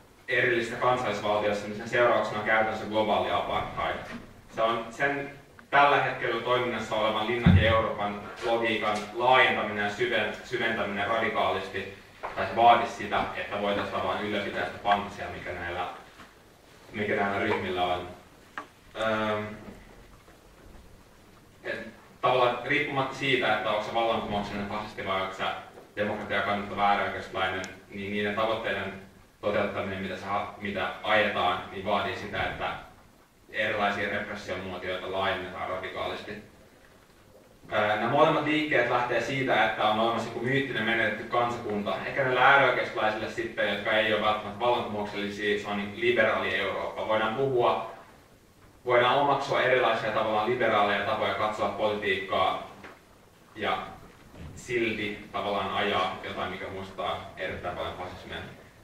erillistä kansallisvaltiossa, niin sen seurauksena on käytännössä globaali apartheid. Se on sen tällä hetkellä toiminnassa olevan Linnake Euroopan logiikan laajentaminen ja syventäminen radikaalisti, tai se vaatisi sitä, että voitaisiin tavallaan ylläpitää sitä fantasiaa, mikä näillä, mikä näillä ryhmillä on. Öö, et, tavallaan riippumatta siitä, että onko se vallankumouksellinen fasisti vai onko se demokratiaa kannattava äärioikeistolainen, niin niiden tavoitteiden toteuttaminen, mitä, saa, mitä ajetaan, niin vaatii sitä, että erilaisia repressiomuotoja laajennetaan radikaalisti. Nämä molemmat liikkeet lähtee siitä, että on olemassa joku myyttinen menetetty kansakunta. Ehkä näillä äärioikeistolaisille sitten, jotka ei ole välttämättä vallankumouksellisia, se on niin liberaali Eurooppa. Voidaan puhua, voidaan omaksua erilaisia tavallaan liberaaleja tapoja katsoa politiikkaa ja silti tavallaan ajaa jotain, mikä muistaa erittäin paljon fasismia.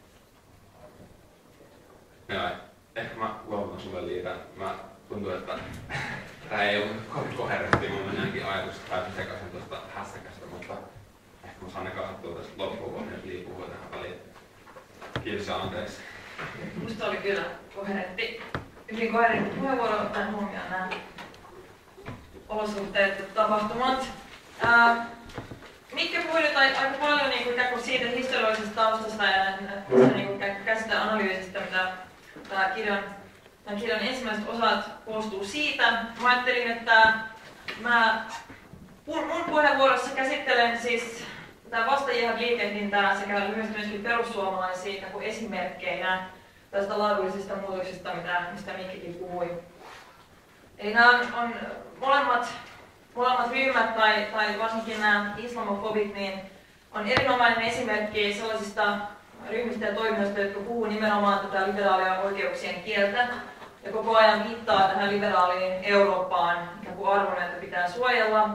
No, ehkä mä luovutan sulle liian. Mä tuntuu, että tää ei ollut kovin koherentti. Mulla on ainakin ajatus täysin sekaisin tuosta hässäkästä, mutta ehkä mä saan ne katsottua tästä loppuun, kun nyt Lii puhuu tähän väliin. Kiitos ja anteeksi. Musta oli kyllä koherentti, hyvin koherentti puheenvuoro ottaen huomioon nämä olosuhteet ja tapahtumat. Ää, Mikki puhui nyt aika paljon niin kuin, siitä historiallisesta taustasta ja niin käsitteen analyysistä, mitä tämä kirjan, tämän kirjan ensimmäiset osat koostuu siitä. Mä ajattelin, että mä mun puheenvuorossa käsittelen siis tätä vasta-jihad-liikehdintää sekä lyhyesti myöskin perussuomalaisia kuin esimerkkeinä tästä laadullisesta muutoksesta, mitä, mistä Mikkikin puhui. Eli nämä on, on molemmat Molemmat ryhmät tai, tai varsinkin nämä islamofobit niin on erinomainen esimerkki sellaisista ryhmistä ja toiminnasta, jotka puhuu nimenomaan tätä liberaalia oikeuksien kieltä ja koko ajan viittaa tähän liberaaliin Eurooppaan, ikään kuin arvona, että pitää suojella.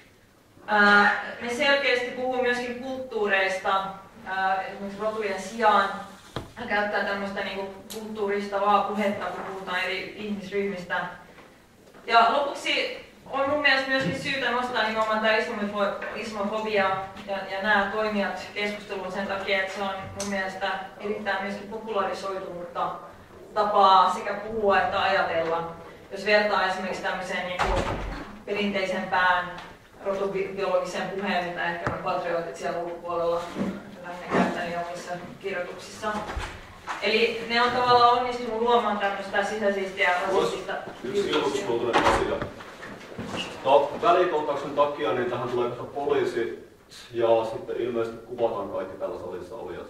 Ää, ne selkeästi puhuu myöskin kulttuureista, ää, esimerkiksi rotujen sijaan. Hän käyttää tämmöistä niin kuin kulttuuristavaa puhetta, kun puhutaan eri ihmisryhmistä. Ja lopuksi on mun mielestä myöskin syytä nostaa nimenomaan tämä islamofobia ja, ja nämä toimijat keskusteluun sen takia, että se on mun mielestä erittäin myöskin popularisoitunutta tapaa sekä puhua että ajatella. Jos vertaa esimerkiksi tämmöiseen niin kuin perinteisempään rotubiologiseen puheen, mitä ehkä on patriotit siellä ulkopuolella lähinnä käyttänyt omissa kirjoituksissa. Eli ne on tavallaan onnistunut luomaan tämmöistä sisäisiä ja rasistista yksi ilmoitusmuotoinen asia. No, välikontaksin takia niin tähän tulee poliisi ja sitten ilmeisesti kuvataan kaikki tällä salissa olijat.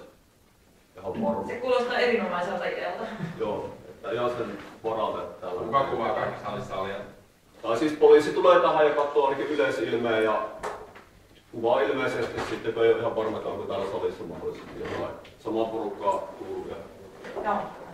Se kuulostaa erinomaiselta idealta. Joo, että ihan sen varalta, että täällä... Kuka kuvaa kaikki salissa olijat? Tai siis poliisi tulee tähän ja katsoo ainakin yleisilmeen ja kuvaa ilmeisesti sitten, kun ei ole ihan varma, onko täällä salissa mahdollisesti jotain samaa porukkaa kuuluvia. Joo.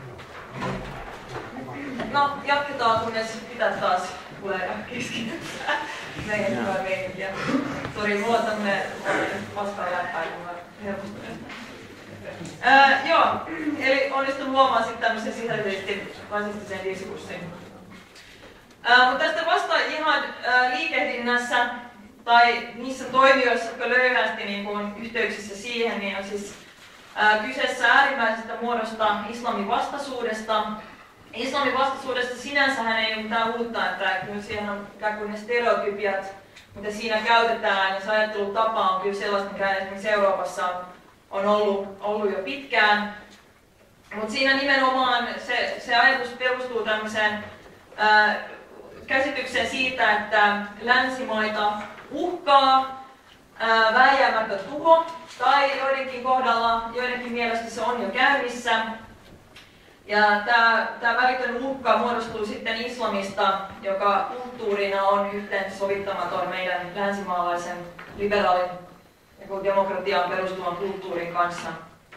No, jatketaan, kunnes pitää taas tulee keskityttää meidän hyvää meininkiä. Sori, mulla on tämmönen vastaan läppäin, kun mä helpostuneet. Äh, joo, eli onnistun luomaan sitten tämmöisen sisäisesti rasistisen diskurssin. Äh, mutta tästä vasta ihan äh, liikehdinnässä tai niissä toimijoissa, jotka löyhästi niin kun yhteyksissä siihen, niin on siis äh, kyseessä äärimmäisestä muodosta islamin vastaisuudesta. Islamin vastaisuudesta sinänsähän ei ole mitään uutta, että kyllä siihen on ikään kuin ne stereotypiat, mitä siinä käytetään, ja se ajattelutapa on kyllä sellaista, mikä esimerkiksi Euroopassa on ollut, ollut jo pitkään. Mutta siinä nimenomaan se, se ajatus perustuu tämmöiseen ää, käsitykseen siitä, että länsimaita uhkaa ää, vääjäämätön tuho, tai joidenkin kohdalla, joidenkin mielestä se on jo käynnissä. Ja tämä, tämä välitön uhka muodostuu sitten islamista, joka kulttuurina on yhteensovittamaton meidän länsimaalaisen liberaalin ja demokratiaan perustuvan kulttuurin kanssa.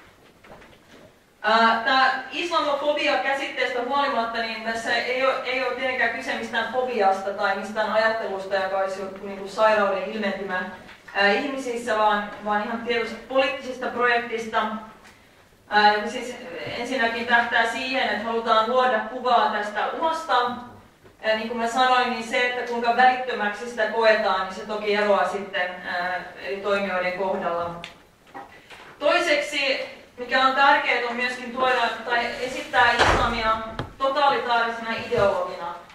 Tämä islamofobia käsitteestä huolimatta, niin tässä ei ole, ei ole tietenkään kyse mistään fobiasta tai mistään ajattelusta, joka olisi joku niin kuin sairauden ilmentymä ää, ihmisissä, vaan, vaan ihan tietysti poliittisesta projektista, ää, joka siis ensinnäkin tähtää siihen, että halutaan luoda kuvaa tästä uhasta. Ja niin kuin mä sanoin, niin se, että kuinka välittömäksi sitä koetaan, niin se toki eroaa sitten ää, eri toimijoiden kohdalla. Toiseksi, mikä on tärkeää, on myöskin tuoda tai esittää islamia totalitaarisena ideologina.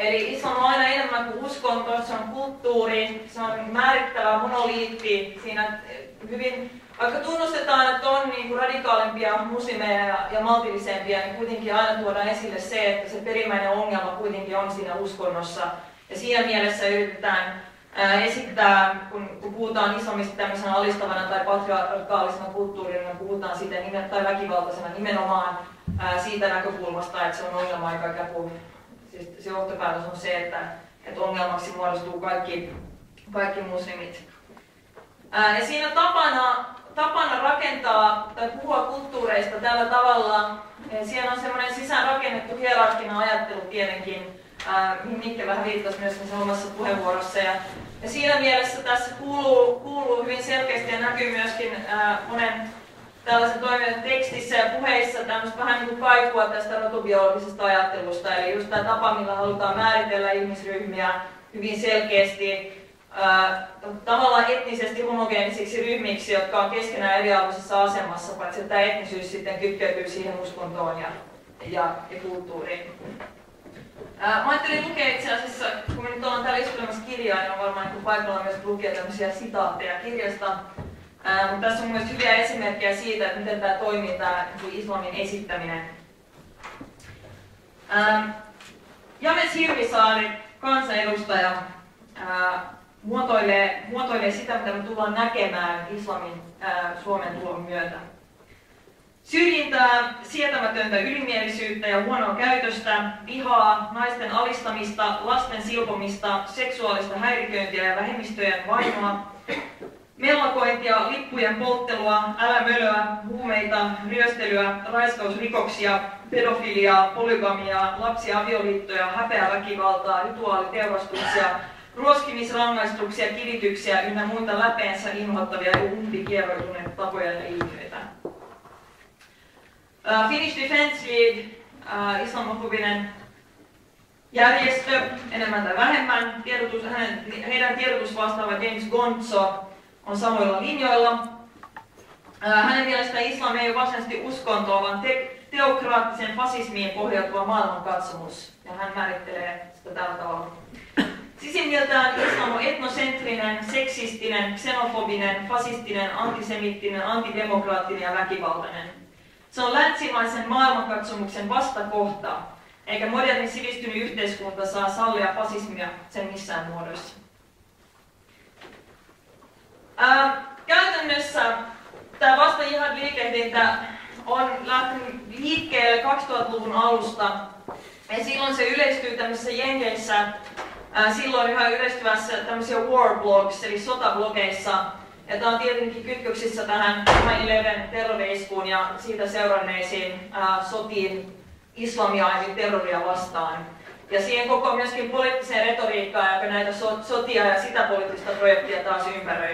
Eli islam on aina enemmän kuin uskonto, se on kulttuuri, se on määrittävä monoliitti. Siinä hyvin, vaikka tunnustetaan, että on niin kuin radikaalimpia muslimeja ja, ja maltillisempia, niin kuitenkin aina tuodaan esille se, että se perimmäinen ongelma kuitenkin on siinä uskonnossa. Ja siinä mielessä yritetään ää, esittää, kun, kun puhutaan islamista tämmöisenä alistavana tai patriarkaalisena kulttuurina, niin puhutaan siitä nimen, tai väkivaltaisena nimenomaan ää, siitä näkökulmasta, että se on ongelma, joka ikään kuin siis se johtopäätös on se, että, että ongelmaksi muodostuu kaikki, kaikki muslimit. Ää, ja siinä tapana, tapana rakentaa tai puhua kulttuureista tällä tavalla, siellä on semmoinen sisäänrakennettu hierarkkinen ajattelu tietenkin, ää, mihin Mikke vähän viittasi myös sen omassa puheenvuorossa. Ja, ja siinä mielessä tässä kuuluu, kuuluu hyvin selkeästi ja näkyy myöskin ää, monen tällaisen toimijan tekstissä ja puheissa tämmöistä vähän niin kuin kaikua tästä rotubiologisesta ajattelusta. Eli just tämä tapa, millä halutaan määritellä ihmisryhmiä hyvin selkeästi ää, tavallaan etnisesti homogeenisiksi ryhmiksi, jotka on keskenään eriarvoisessa asemassa, paitsi että tämä etnisyys sitten kytkeytyy siihen uskontoon ja, ja, ja kulttuuriin. Ää, mä ajattelin lukea itse asiassa, kun me nyt ollaan täällä istulemassa kirjaa, niin on varmaan niin paikalla myös lukea tämmöisiä sitaatteja kirjasta. Ää, mutta tässä on myös hyviä esimerkkejä siitä, että miten tämä toimii, tämä islamin esittäminen. Ää, James Hirvisaari, kansanedustaja, ää, muotoilee, muotoilee sitä, mitä me tullaan näkemään islamin ää, Suomen tulon myötä. Syrjintää, sietämätöntä ylimielisyyttä ja huonoa käytöstä, vihaa, naisten alistamista, lasten silpomista, seksuaalista häiriköintiä ja vähemmistöjen vainoa, mellakointia, lippujen polttelua, älämölöä, huumeita, ryöstelyä, raiskausrikoksia, pedofiliaa, polygamiaa, lapsiavioliittoja, häpeäväkivaltaa, rituaaliteurastuksia, ruoskimisrangaistuksia, kivityksiä ynnä muita läpeensä inhottavia ja umpikieroituneita tapoja ja ilmiöitä. Uh, Finnish Defence League, uh, islamofobinen järjestö, enemmän tai vähemmän, tiedotus, hänen, heidän tiedotusvastaava James Gonzo on samoilla linjoilla. Uh, hänen mielestään islam ei ole varsinaisesti uskontoa, vaan te- teokraattisen fasismiin pohjautuva maailmankatsomus, ja hän määrittelee sitä tällä tavalla. Sisimmiltään islam on etnosentrinen, seksistinen, xenofobinen, fasistinen, antisemittinen, antidemokraattinen ja väkivaltainen. Se on länsimaisen maailmankatsomuksen vastakohta, eikä moderni sivistynyt yhteiskunta saa sallia fasismia sen missään muodossa. Ää, käytännössä tämä vasta-jihad-liikehdintä on lähtenyt liikkeelle kaksituhattaluvun alusta, ja silloin se yleistyy tämmöisissä jenkeissä, ää, silloin yhä yleistyvässä tämmöisiä war blogs, eli sotablogeissa. Ja tämä on tietenkin kytköksissä tähän nine eleven terrori-iskuun ja siitä seuranneisiin ää, sotiin islamia eli terroria vastaan. Ja siihen koko myöskin poliittiseen retoriikkaan, joka näitä so- sotia ja sitä poliittista projektia taas ympäröi.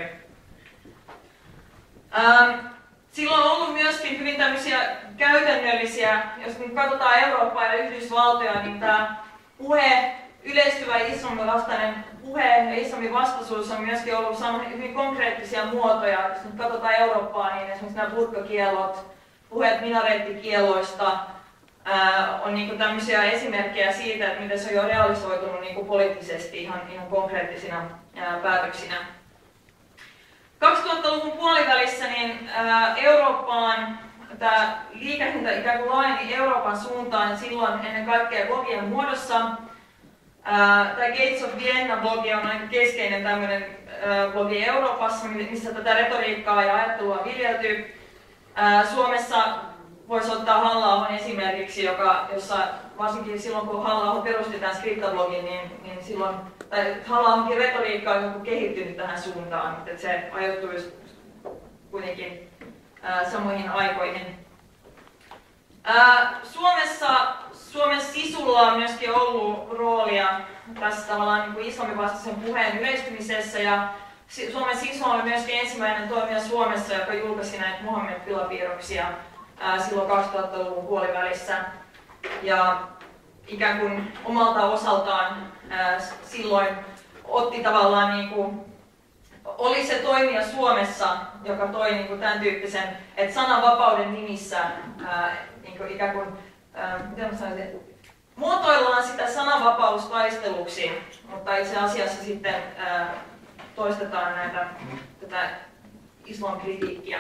Ähm, silloin on ollut myöskin hyvin tämmöisiä käytännöllisiä, jos nyt katsotaan Eurooppaa ja Yhdysvaltoja, niin tämä puhe, yleistyvä islamin vastainen puhe ja islamin vastaisuus on myöskin ollut hyvin konkreettisia muotoja. Jos nyt katsotaan Eurooppaa, niin esimerkiksi nämä burkakiellot, puheet minareettikielloista ää, on niinku tämmöisiä esimerkkejä siitä, että miten se on jo realisoitunut niinku poliittisesti ihan, ihan konkreettisina ää, päätöksinä. kaksituhattaluvun puolivälissä niin ää, Eurooppaan tämä liikehdintä ikään kuin laajeni Euroopan suuntaan ja silloin ennen kaikkea blogien muodossa. Tämä Gates of Vienna-blogi on aika keskeinen tämmöinen uh, blogi Euroopassa, missä tätä retoriikkaa ja ajattelua on viljelty. Uh, Suomessa voisi ottaa Halla-ahon esimerkiksi, joka, jossa varsinkin silloin kun Halla-aho perusti tämän skriptablogin, niin, niin silloin Halla-ahonkin retoriikka on kehittynyt tähän suuntaan, että se ajoittui kuitenkin uh, samoihin aikoihin. Uh, Suomessa Suomen sisulla on myöskin ollut roolia tässä tavallaan niin kuin islamivastaisen puheen yleistymisessä ja Suomen sisu oli myöskin ensimmäinen toimija Suomessa, joka julkaisi näitä Muhammed-pilapiirroksia ää, silloin kaksituhattaluvun puolivälissä ja ikään kuin omalta osaltaan ää, silloin otti tavallaan niin kuin, oli se toimija Suomessa, joka toi niin kuin tämän tyyppisen, että sananvapauden nimissä ää, niin kuin ikään kuin Äh, miten mä sanoisin, muotoillaan sitä sananvapautta vapaustaisteluksi, mutta itse asiassa sitten ää, toistetaan näitä, tätä islam kritiikkiä.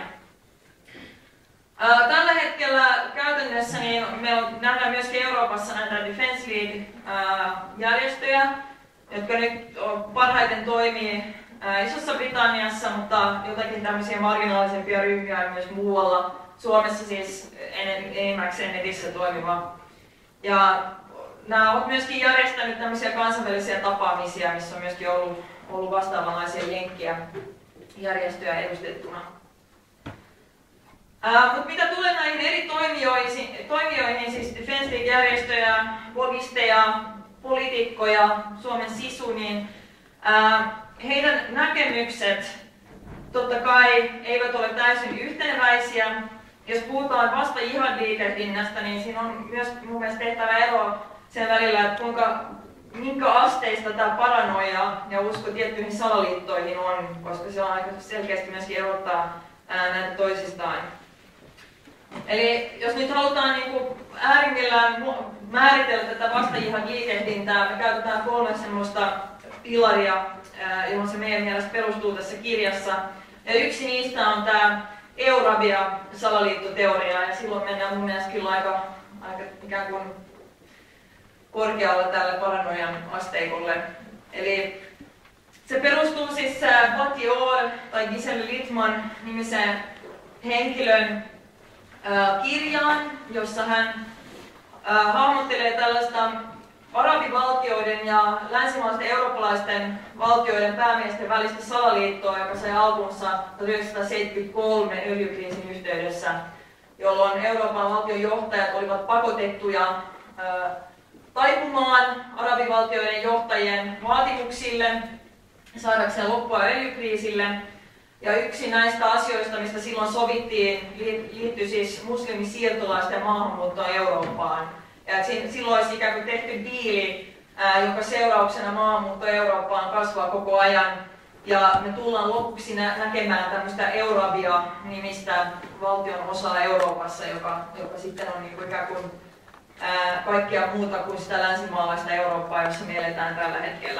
Ää, tällä hetkellä käytännössä niin me nähdään myöskin Euroopassa näitä Defence League-järjestöjä, jotka nyt parhaiten toimii ää, Isossa Britanniassa, mutta jotakin tämmöisiä marginaalisempia ryhmiä on myös muualla. Suomessa siis enimmäkseen netissä toimiva. Ja nämä ovat myöskin järjestäneet tämmöisiä kansainvälisiä tapaamisia, missä on myöskin ollut, ollut vastaavanlaisia jenkkiä järjestöjä edustettuna. Ää, mutta mitä tulee näihin eri toimijoihin, toimijoihin siis Defence League-järjestöjä, blogisteja, poliitikkoja, Suomen Sisu, niin ää, heidän näkemykset totta kai eivät ole täysin yhteneväisiä. Jos puhutaan vasta jihad-liikehdinnästä, niin siinä on myös mun mielestä tehtävä ero sen välillä, että kuinka, minkä asteista tämä paranoia ja usko tiettyihin salaliittoihin on, koska se on aika selkeästi myöskin erottaa ää, näitä toisistaan. Eli jos nyt halutaan niin kuin äärimmillään määritellä tätä vasta-jihad-liikehdintää, me käytetään kolme semmoista pilaria, ää, johon se meidän mielestä perustuu tässä kirjassa. Ja yksi niistä on tämä Eurabia-salaliittoteoria, ja silloin mennään mun mielestä kyllä aika, aika ikään kuin korkealla tälle paranoian asteikolle. Eli se perustuu siis Bati Orr tai Giselle Littman nimisen henkilön äh, kirjaan, jossa hän äh, hahmottelee tällaista arabivaltioiden ja länsimaisten eurooppalaisten valtioiden päämiesten välistä salaliittoa, joka sai alkunsa tuhatyhdeksänsataaseitsemänkymmentäkolme öljykriisin yhteydessä, jolloin Euroopan valtion johtajat olivat pakotettuja ää, taipumaan arabivaltioiden johtajien vaatimuksille saadakseen loppua öljykriisille. Ja yksi näistä asioista, mistä silloin sovittiin, liittyi siis muslimisiirtolaisten maahanmuuttoon Eurooppaan. Ja silloin olisi ikään kuin tehty diili, ää, jonka seurauksena maahanmuutto Eurooppaan kasvaa koko ajan. Ja me tullaan lopuksi nä- näkemään tämmöistä Eurabia-nimistä valtion osaa Euroopassa, joka, joka sitten on niin kuin ikään kuin ää, kaikkea muuta kuin sitä länsimaalaista Eurooppaa, jossa me eletään tällä hetkellä.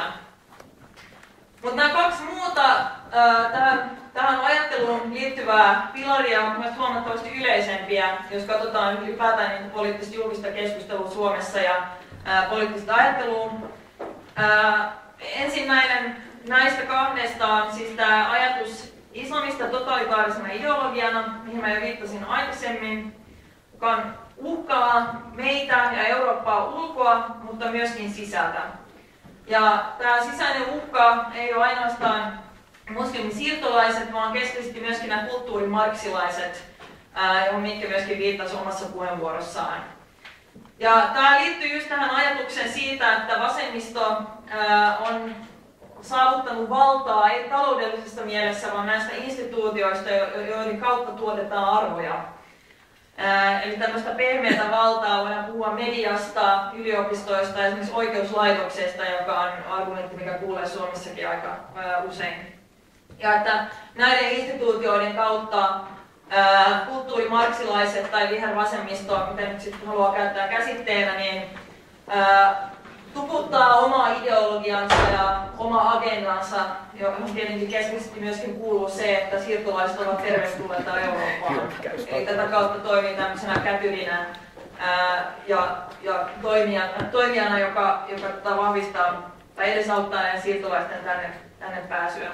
Mutta nämä kaksi muuta ää, tähän, tähän ajatteluun liittyvää pilaria on myös huomattavasti yleisempiä, jos katsotaan ylipäätään niin poliittista julkista keskustelua Suomessa ja ää, poliittista ajattelua. Ää, ensimmäinen näistä kahdesta on siis tämä ajatus islamista totalitaarisena ideologiana, mihin mä jo viittasin aikaisemmin, joka on uhkaa meitä ja Eurooppaa ulkoa, mutta myöskin sisältä. Ja tämä sisäinen uhka ei ole ainoastaan muslimisiirtolaiset, vaan keskeisesti myöskin nämä kulttuurimarksilaiset, johon Mikke myöskin viittasi omassa puheenvuorossaan. Ja tämä liittyy just tähän ajatukseen siitä, että vasemmisto on saavuttanut valtaa ei taloudellisessa mielessä, vaan näistä instituutioista, joiden kautta tuotetaan arvoja. Ää, eli tämmöistä pehmeätä valtaa voidaan puhua mediasta, yliopistoista ja esimerkiksi oikeuslaitoksesta, joka on argumentti, mikä kuulee Suomessakin aika ää, usein. Ja että näiden instituutioiden kautta ää, kulttuurimarksilaiset tai vihervasemmisto, mitä nyt sitten haluaa käyttää käsitteenä, niin ää, tuputtaa omaa ideologiansa ja omaa agendansa, johon tietenkin keskeisesti myöskin kuuluu se, että siirtolaiset ovat tervetulleita Eurooppaan. Eli tätä kautta toimii tämmöisenä kätyrinä ää, ja, ja toimijana, toimijana, joka, joka vahvistaa tai edesauttaa näiden siirtolaisten tänne, tänne pääsyä.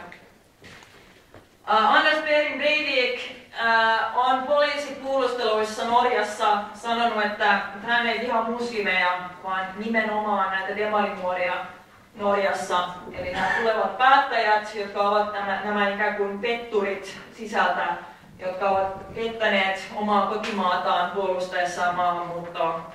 Uh, Anders Behring Breivik uh, on poliisikuulusteluissa Norjassa sanonut, että hän ei vihaa muslimeja, vaan nimenomaan näitä demarinuoria Norjassa. Eli nämä tulevat päättäjät, jotka ovat nämä, nämä ikään kuin petturit sisältä, jotka ovat pettäneet omaa kotimaataan puolustaessaan maahanmuuttoa.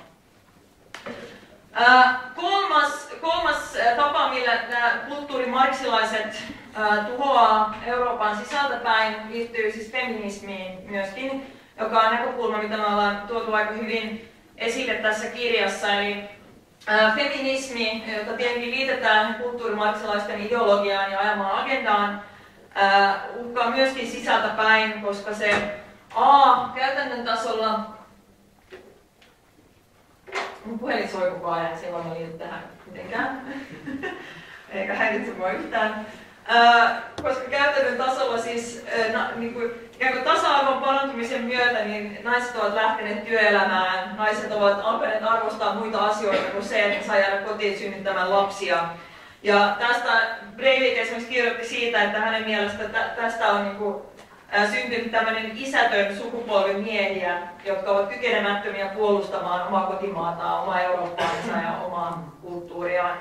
Uh, kolmas, kolmas tapa, millä nämä kulttuurimarksilaiset uh, tuhoaa Euroopan sisältäpäin, liittyy siis feminismiin myöskin, joka on näkökulma, mitä me ollaan tuotu aika hyvin esille tässä kirjassa. Eli uh, feminismi, jota tietenkin liitetään kulttuurimarksilaisten ideologiaan ja ajamaan agendaan, uh, uhkaa myöskin sisältäpäin, koska se A, käytännön tasolla mun puhelin soi koko ajan, se ei vaan liity tähän mitenkään. Eikä häiritse mua yhtään. Ää, koska käytännön tasolla siis na, niin kuin, ikään kuin tasa-arvon parantumisen myötä niin naiset ovat lähteneet työelämään, naiset ovat alkaneet arvostaa muita asioita kuin se, että saa jäädä kotiin synnyttämään lapsia. Ja tästä Breivik esimerkiksi kirjoitti siitä, että hänen mielestä tä, tästä on niin kuin, ää, syntynyt tämmöinen isätön sukupolvi miehiä, jotka ovat kykenemättömiä puolustamaan omaa kotimaataan, omaa Eurooppaansa ja omaa kulttuuriaan.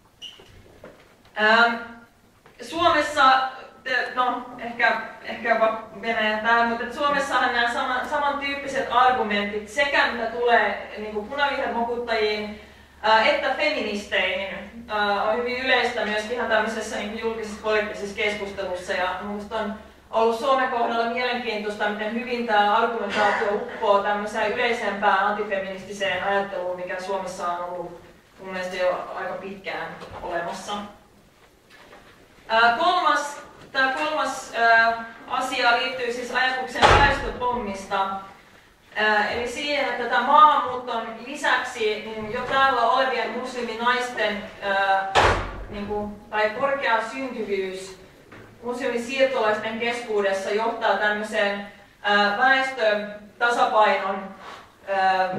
Ää, Suomessa, no ehkä, ehkä Venäjä tähän, mutta Suomessahan nämä sama, samantyyppiset argumentit sekä mitä tulee niin punavihermokuttajiin ää, että feministeihin ää, on hyvin yleistä myös ihan tämmöisessä niin julkisessa poliittisessa keskustelussa. Ja minusta on ollut Suomen kohdalla mielenkiintoista, miten hyvin tämä argumentaatio uppoo tämmöiseen yleisempään antifeministiseen ajatteluun, mikä Suomessa on ollut mun mielestä jo aika pitkään olemassa. Ää, kolmas, tämä kolmas ää, asia liittyy siis ajatuksen väestöpommista. Ää, eli siihen, että tämä maahanmuuton lisäksi niin jo täällä olevien musliminaisten ää, niin kuin, tai korkea syntyvyys muslimisiirtolaisten keskuudessa johtaa tämmöiseen ää, väestötasapainon ää,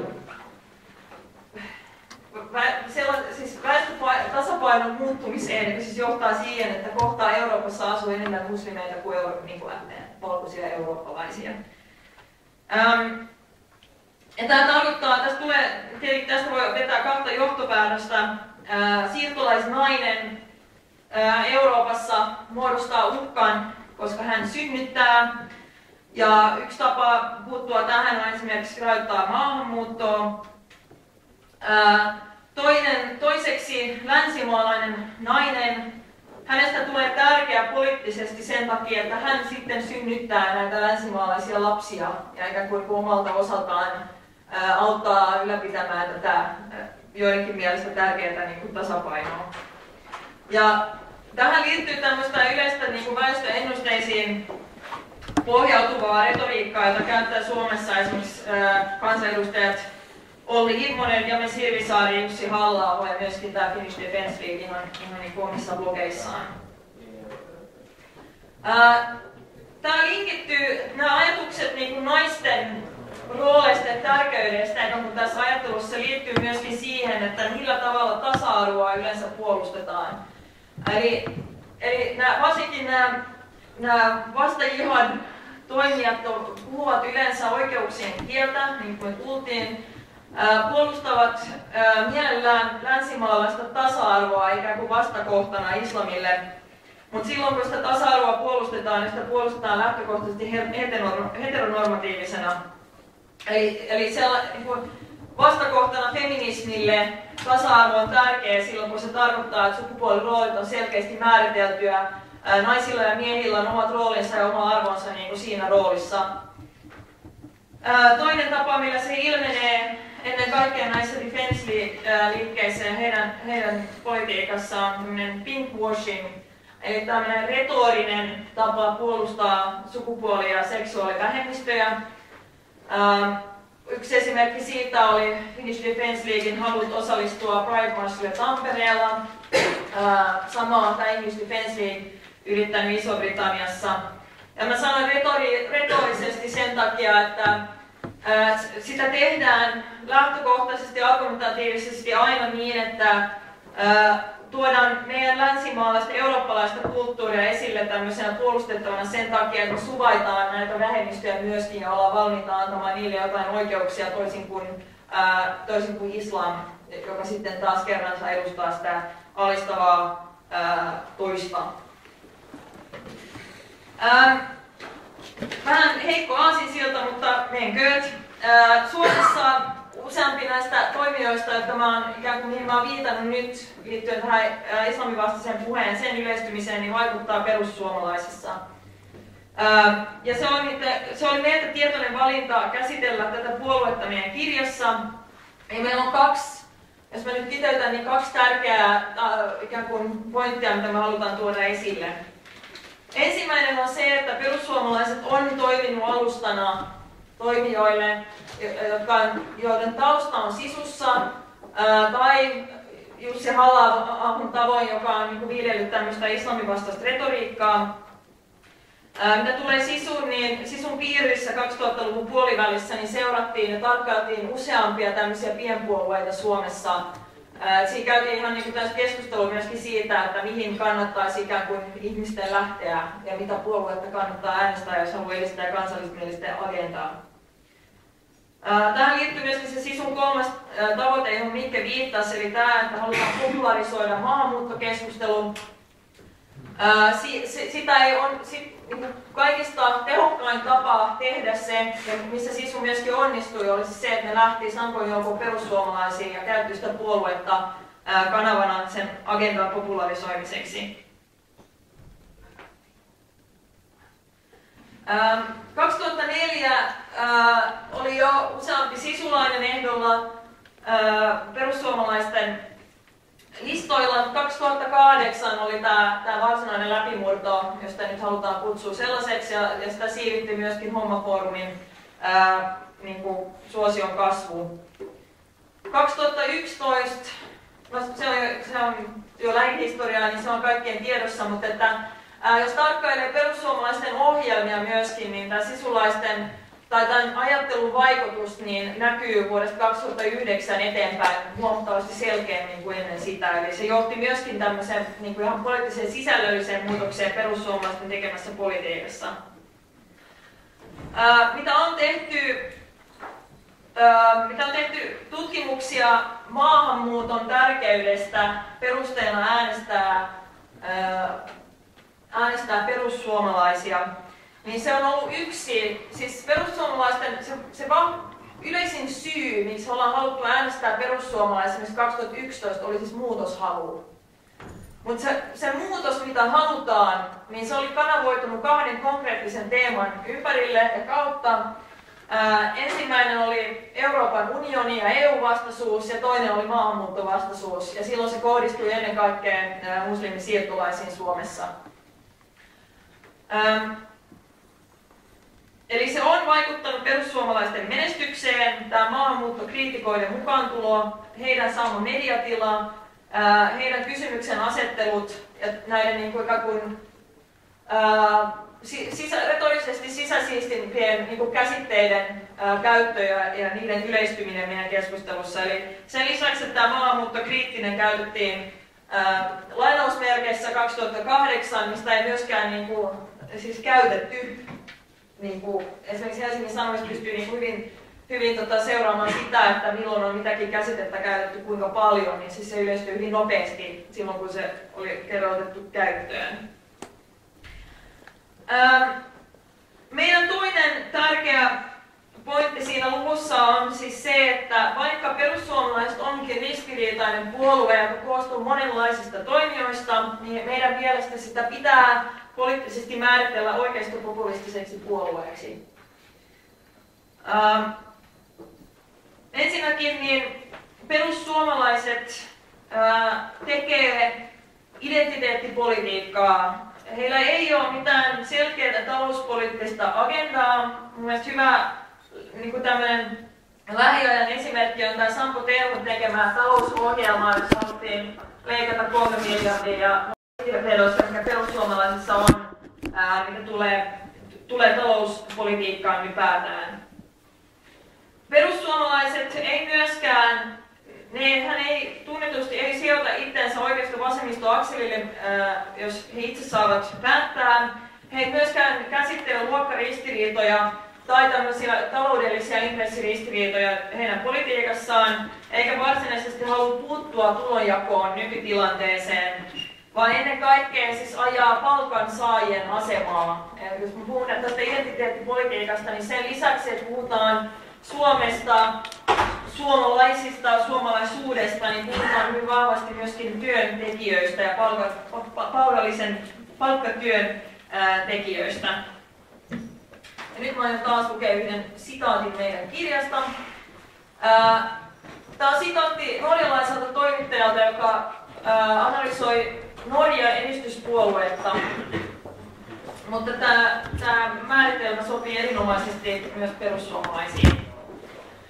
siis väestötasapainon muuttumiseen, joka siis johtaa siihen, että kohtaa Euroopassa asuu enemmän muslimeita kuin euro, niin kuin valkoisia eurooppalaisia. Ähm, ja tämä tarkoittaa, tästä, tulee, tästä voi vetää kahta johtopäätöstä. Äh, siirtolaisnainen äh, Euroopassa muodostaa uhkan, koska hän synnyttää. Ja yksi tapa puuttua tähän on esimerkiksi rajoittaa maahanmuuttoa. Toinen, toiseksi länsimaalainen nainen, hänestä tulee tärkeä poliittisesti sen takia, että hän sitten synnyttää näitä länsimaalaisia lapsia ja ikään kuin omalta osaltaan ää, auttaa ylläpitämään tätä joidenkin mielestä tärkeää niin kuin tasapainoa. Ja tähän liittyy tämmöistä yleistä niin kuin väestöennusteisiin pohjautuvaa retoriikkaa, jota käyttää Suomessa esimerkiksi ää, kansanedustajat Olli Immonen, Jame Sirvisaari, Jussi Halla-aho ja myöskin tämä Finnish Defence League ihan, ihan niin omissa blogeissaan. Tämä linkittyy, nämä ajatukset niin kuin naisten rooleista ja tärkeydestä niin tässä ajattelussa liittyy myöskin siihen, että millä tavalla tasa-arvoa yleensä puolustetaan. Eli, eli nämä, varsinkin nämä, nämä vasta-jihad toimijat puhuvat yleensä oikeuksien kieltä, niin kuin me kuultiin, puolustavat mielellään länsimaalaista tasa-arvoa ikään kuin vastakohtana islamille. Mutta silloin kun sitä tasa-arvoa puolustetaan, niin sitä puolustetaan lähtökohtaisesti heteronormatiivisena. Eli, eli niin vastakohtana feminismille tasa-arvo on tärkeä silloin, kun se tarkoittaa, että sukupuoliroolit on selkeästi määriteltyä. Naisilla ja miehillä on omat roolinsa ja oma arvonsa niin kuin siinä roolissa. Toinen tapa, millä se ilmenee ennen kaikkea näissä defense-liikkeissä ja heidän, heidän politiikassaan on pinkwashing, eli tämmöinen retorinen tapa puolustaa sukupuoli- ja seksuaalivähemmistöjä. Yksi esimerkki siitä oli Finnish Defence Leaguein halut osallistua Pride Marchille Tampereella. Samaa tämä English Defence League yrittänyt Iso-Britanniassa. Ja mä sanon retori, retorisesti sen takia, että ää, sitä tehdään lähtökohtaisesti ja argumentatiivisesti aina niin, että ää, tuodaan meidän länsimaalaista eurooppalaista kulttuuria esille tämmöisenä puolustettavana sen takia, että me suvaitaan näitä vähemmistöjä myöskin ja ollaan valmiita antamaan niille jotain oikeuksia toisin kuin, ää, toisin kuin islam, joka sitten taas kerran edustaa sitä alistavaa ää, toista. Ähm, vähän heikko aasinsilta, mutta menkööt. Äh, Suomessa useampi näistä toimijoista, jotka mä oon, ikään kuin mihin mä oon viitannut nyt liittyen tähän äh, islamivastaiseen puheen sen yleistymiseen, niin vaikuttaa perussuomalaisissa. Äh, ja se oli, se oli meiltä tietoinen valinta käsitellä tätä puoluetta meidän kirjassa. Ja meillä on kaksi, jos mä nyt kiteytän, niin kaksi tärkeää äh, ikään kuin pointtia, mitä me halutaan tuoda esille. Ensimmäinen on se, että perussuomalaiset on toiminut alustana toimijoille, jotka, joiden tausta on sisussa, ää, tai Jussi Halla-ahon tavoin, joka on niin viljellyt tämmöistä islamivastaista retoriikkaa. Ää, mitä tulee Sisuun, niin Sisun piirissä kaksituhattaluvun puolivälissä niin seurattiin ja tarkkailtiin useampia tämmöisiä pienpuolueita Suomessa. Ää, siinä käytiin ihan niin kuin keskustelua myöskin siitä, että mihin kannattaisi ikään kuin ihmisten lähteä ja mitä puoluetta kannattaa äänestää, jos haluaa edistää kansallismielistä agendaa. Ää, tähän liittyy myöskin se Sisun kolmas ää, tavoite, johon Mikke viittasi, eli tämä, että halutaan popularisoida maahanmuuttokeskustelun. Ää, si, si, sitä ei on, si, niin kaikista tehokkain tapa tehdä se, ja missä Sisu myöskin onnistui, olisi se, että ne lähti sankoin joukkoon perussuomalaisiin ja käytti sitä puoluetta ää, kanavana sen agendan popularisoimiseksi. Ää, kaksituhattaneljä ää, oli jo useampi sisulainen ehdolla ää, perussuomalaisten listoilla. kaksituhattakahdeksan oli tämä, tämä varsinainen läpimurto, josta nyt halutaan kutsua sellaiseksi, ja, ja sitä siivitti myöskin Hommafoorumin ää, niin kuin suosion kasvuun. kaksituhattayksitoista, no se on, jo, se on jo lähihistoriaa, niin se on kaikkien tiedossa, mutta että, ää, jos tarkkailee perussuomalaisten ohjelmia myöskin, niin tämä sisulaisten tai tämän ajattelun vaikutus niin näkyy vuodesta kaksituhattayhdeksän eteenpäin huomattavasti selkeämmin kuin ennen sitä. Eli se johti myöskin tämmöiseen niin kuin ihan poliittiseen sisällölliseen muutokseen perussuomalaisten tekemässä politiikassa. Ää, mitä on tehty, ää, mitä on tehty tutkimuksia maahanmuuton tärkeydestä perusteena äänestää, ää, äänestää perussuomalaisia, niin se on ollut yksi, siis perussuomalaisten, se, se vaan yleisin syy, miksi ollaan haluttu äänestää perussuomalaisia kaksituhattayksitoista, oli siis muutoshalu. Mutta se, se muutos, mitä halutaan, niin se oli kanavoitunut kahden konkreettisen teeman ympärille ja kautta. Ää, ensimmäinen oli Euroopan unioni ja E U-vastaisuus ja toinen oli maahanmuuttovastaisuus. Ja silloin se kohdistui ennen kaikkea ää, muslimisiirtolaisiin Suomessa. Ää, Eli se on vaikuttanut perussuomalaisten menestykseen, tämä maahanmuuttokriitikoiden mukaantulo, heidän saama mediatila, ää, heidän kysymyksen asettelut ja näiden niin kuin, ikään kuin, ää, sisä, retorisesti sisäsiistimpien niin kuin käsitteiden ää, käyttö ja, ja niiden yleistyminen meidän keskustelussa. Eli sen lisäksi, että tämä maahanmuuttokriittinen käytettiin ää, lainausmerkeissä kaksituhattakahdeksan, mistä ei myöskään niin kuin, siis käytetty. Niin kuin, esimerkiksi Helsingin Sanomissa pystyy niin hyvin, hyvin tota, seuraamaan sitä, että milloin on mitäkin käsitettä käytetty kuinka paljon, niin siis se yleistyy hyvin nopeasti silloin, kun se oli kerran otettu käyttöön. Ähm, meidän toinen tärkeä pointti siinä luvussa on siis se, että vaikka perussuomalaiset onkin ristiriitainen puolue, joka koostuu monenlaisista toimijoista, niin meidän mielestä sitä pitää poliittisesti määritellä oikeistopopulistiseksi puolueeksi. Ähm, ensinnäkin niin perussuomalaiset äh, tekee identiteettipolitiikkaa. Heillä ei ole mitään selkeää talouspoliittista agendaa. Mun mielestä hyvä niin kuin tämmöinen lähiajan esimerkki on tämä Sampo Terhon tekemä talousohjelma, jossa haluttiin leikata kolme miljardia ja vedosta, mikä perussuomalaisissa on, ää, mikä tulee, tulee talouspolitiikkaan ylipäätään. Perussuomalaiset ei myöskään, ne, hän ei tunnetusti ei sijoita itseensä oikeisto-vasemmisto-akselille, ää, jos he itse saavat päättää. He ei myöskään käsittele luokkaristiriitoja tai tämmöisiä taloudellisia intressiristiriitoja heidän politiikassaan, eikä varsinaisesti halua puuttua tulonjakoon nykytilanteeseen, vaan ennen kaikkea siis ajaa palkansaajien asemaa. Ja jos me puhutaan tästä identiteettipolitiikasta, niin sen lisäksi, että puhutaan Suomesta, suomalaisista, suomalaisuudesta, niin puhutaan hyvin vahvasti myöskin työntekijöistä ja palkallisen palkkatyön ää, tekijöistä. Ja nyt mä aion taas lukea yhden sitaatin meidän kirjasta. Tämä on sitaatti norjalaiselta toimittajalta, joka ää, analysoi Norjan edistyspuoluetta. Mutta tämä, tämä määritelmä sopii erinomaisesti myös perussuomalaisiin.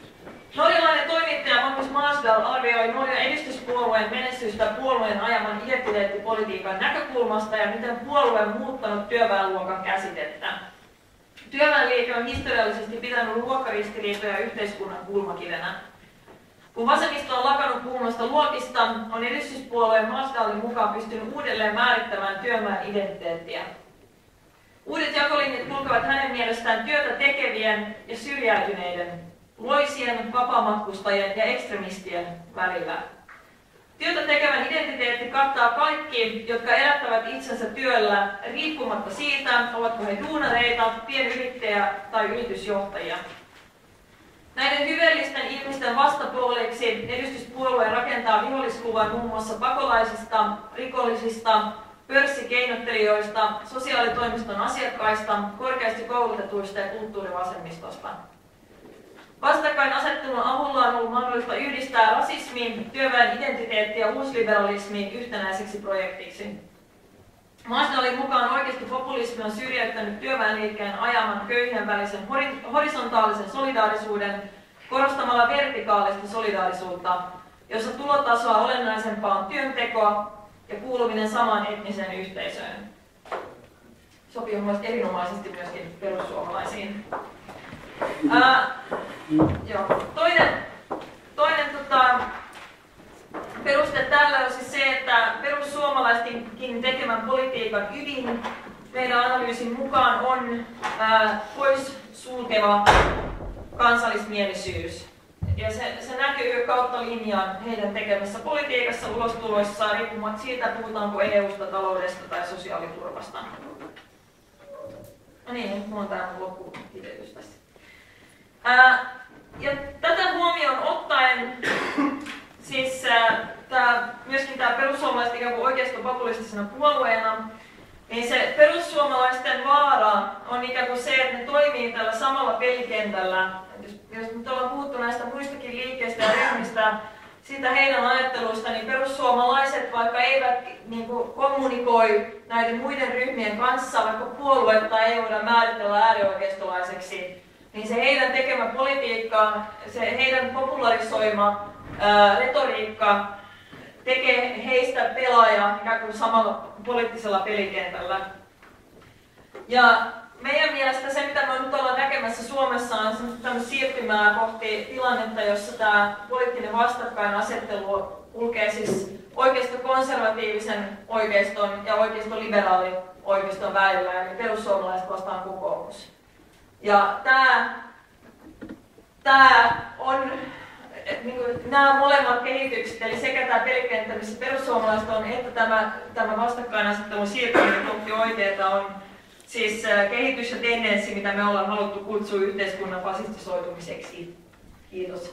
Norjalainen toimittaja Magnus Masdal arvioi Norjan edistyspuolueen menestystä puolueen ajaman identiteettipolitiikan näkökulmasta ja miten puolue on muuttanut työväenluokan käsitettä. Työväenliike on historiallisesti pitänyt luokkaristiriitoja yhteiskunnan kulmakivenä. Kun vasemmisto on lakannut puhumasta luokista, on edistyspuolueen Masdalin mukaan pystynyt uudelleen määrittämään työväen identiteettiä. Uudet jakolinjat kulkevat hänen mielestään työtä tekevien ja syrjäytyneiden, loisien, vapaamatkustajien ja ekstremistien välillä. Työtä tekevän identiteetti kattaa kaikki, jotka elättävät itsensä työllä, riippumatta siitä, ovatko he duunareita, pienyrittäjiä tai yritysjohtajia. Näiden hyveellisten ihmisten vastapuoliksi edistyspuolue rakentaa viholliskuvan muun muassa pakolaisista, rikollisista, pörssikeinottelijoista, sosiaalitoimiston asiakkaista, korkeasti koulutetuista ja kulttuurivasemmistosta. Vastakkainasettelun avulla on ollut mahdollista yhdistää rasismi, työväen identiteetti ja uusliberalismi yhtenäiseksi projektiksi. Masdalin mukaan oikeasti populismi on syrjäyttänyt työväenliikkeen ajaman köyhien välisen horisontaalisen solidaarisuuden korostamalla vertikaalista solidaarisuutta, jossa tulotasoa olennaisempaa on työntekoa ja kuuluminen samaan etniseen yhteisöön. Sopii mielestäni erinomaisesti myöskin perussuomalaisiin. Ää, joo. Toinen, toinen tota, peruste tällä on siis se, että perussuomalaistenkin tekemän politiikan ydin meidän analyysin mukaan on ää, pois sulkeva kansallismielisyys. Ja se, se näkyy kautta linjaan heidän tekemässä politiikassa ulostuloissaan riippumatta siitä, puhutaanko E U:sta, taloudesta tai sosiaaliturvasta. No niin, nyt mulla on tää loppukiteytys tässä. Ää, ja tätä huomioon ottaen, siis ää, tää, myöskin tämä perussuomalaiset ikään kuin oikeistopopulistisena puolueena, niin se perussuomalaisten vaara on ikään kuin se, että ne toimii tällä samalla pelikentällä. Jos, jos nyt ollaan puhuttu näistä muistakin liikkeistä ja ryhmistä, siitä heidän ajattelusta, niin perussuomalaiset, vaikka eivät niin kuin, kommunikoi näiden muiden ryhmien kanssa, vaikka puoluetta ei voida määritellä äärioikeistolaiseksi, niin se heidän tekemä politiikka, se heidän popularisoima ää, retoriikka tekee heistä pelaajaa ikään kuin samalla poliittisella pelikentällä. Ja meidän mielestä se, mitä me nyt ollaan näkemässä Suomessa, on tämmöistä siirtymää kohti tilannetta, jossa tämä poliittinen vastakkainasettelu kulkee siis oikeisto-konservatiivisen oikeiston ja oikeisto-liberaalin oikeiston välillä, eli perussuomalaiset vastaan kokoomus. Ja tämä, tämä on, niin kuin, nämä molemmat kehitykset, eli sekä tämä pelikenttä, missä perussuomalaiset on, että tämä, tämä vastakkainasettelun siirtyminen kohti oikeita on siis kehitys ja tendenssi, mitä me ollaan haluttu kutsua yhteiskunnan fasistisoitumiseksi. Kiitos.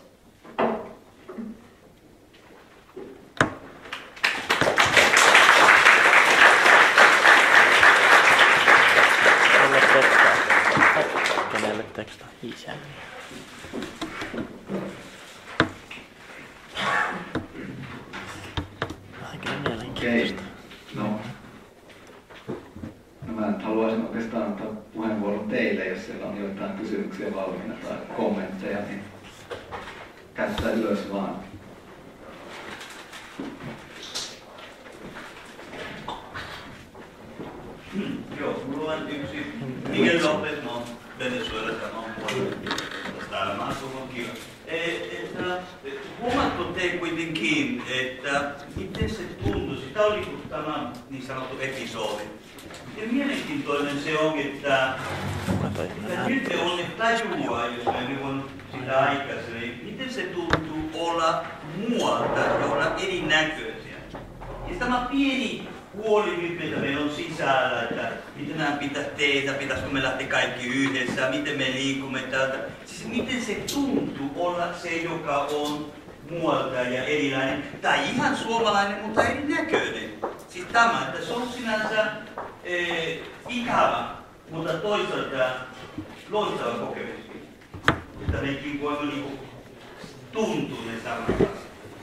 Kenelle tekstaa? Isä. Vähän mielenkiintoista. No. No mä nyt haluaisin oikeastaan antaa puheenvuoron teille, jos siellä on jotain kysymyksiä valmiina tai kommentteja, niin kättä ylös vaan. Hmm, joo, mulla on yksi Miguel López, mä oon Venezuelasta, mä oon puhunut täällä, mä asun kiva. Että huomatko te kuitenkin, että miten se tuntui, sitä oli kuin tämä niin sanottu episodi. Miten mielenkiintoinen se on, että, että nyt te olette tajua, jos mä en voinut sitä aikaisemmin, miten se tuntuu olla muualta ja olla erinäköisiä. Ja tämä pieni huoli nyt, mitä meillä on sisällä, että miten nämä pitäisi tehdä, pitäisikö me lähteä kaikki yhdessä, miten me liikumme täältä. Siis miten se tuntuu olla se, joka on muualta ja erilainen, tai ihan suomalainen, mutta erinäköinen. Siis tämä, että se on sinänsä eh, ikävä, mutta toisaalta loistava kokemus. Että mekin voimme niinku tuntua ne samat asiat.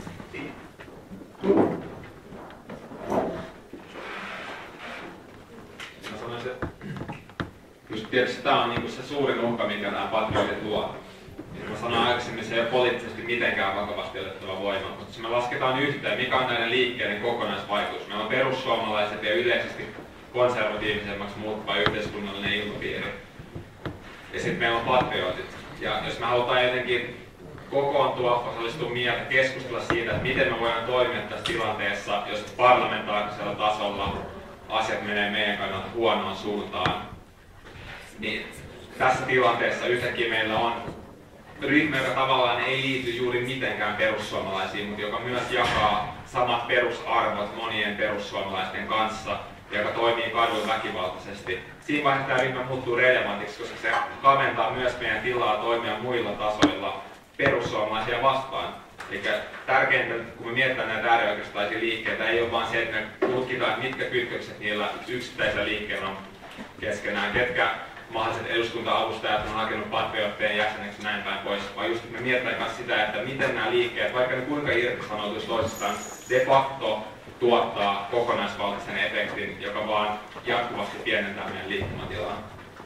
Mä sanoisin, että just tietysti tämä on niinku se suurin uhka, minkä nämä patriotit luo. Niin mä sanoin aikaisemmin, se ei ole poliittisesti mitenkään vakavasti otettava voima, mutta jos me lasketaan yhteen, mikä on näiden liikkeiden kokonaisvaikutus. Meillä on perussuomalaiset ja yleisesti konservatiivisemmaksi muuttuva yhteiskunnallinen ilmapiiri. Ja sitten meillä on patriotit. Ja jos me halutaan jotenkin kokoontua, osallistua mieltä, keskustella siitä, että miten me voidaan toimia tässä tilanteessa, jos parlamentaarisella tasolla asiat menee meidän kannalta huonoon suuntaan, niin tässä tilanteessa yhtäkkiä meillä on ryhmä, joka tavallaan ei liity juuri mitenkään perussuomalaisiin, mutta joka myös jakaa samat perusarvot monien perussuomalaisten kanssa, ja joka toimii kaduilla väkivaltaisesti. Siinä vaiheessa tämä ryhmä muuttuu relevantiksi, koska se kaventaa myös meidän tilaa toimia muilla tasoilla perussuomalaisia vastaan. Eli tärkeintä, kun me mietitään näitä äärioikeistolaisia liikkeitä, ei ole vain se, että me tutkitaan, mitkä kytkökset niillä yksittäisillä liikkeillä on keskenään, ketkä mahdolliset eduskunta-avustajat on hakenut patriottien jäseneksi ja näin päin pois, vaan just me mietitään myös sitä, että miten nämä liikkeet, vaikka ne kuinka irtisanoutuisi toisistaan, de facto tuottaa kokonaisvaltaisen efektin, joka vaan jatkuvasti pienentää meidän liikkumatilaa.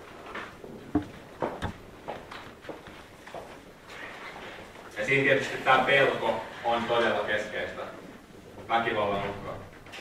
Ja siinä tietysti tämä pelko on todella keskeistä. Väkivallan uhkaa.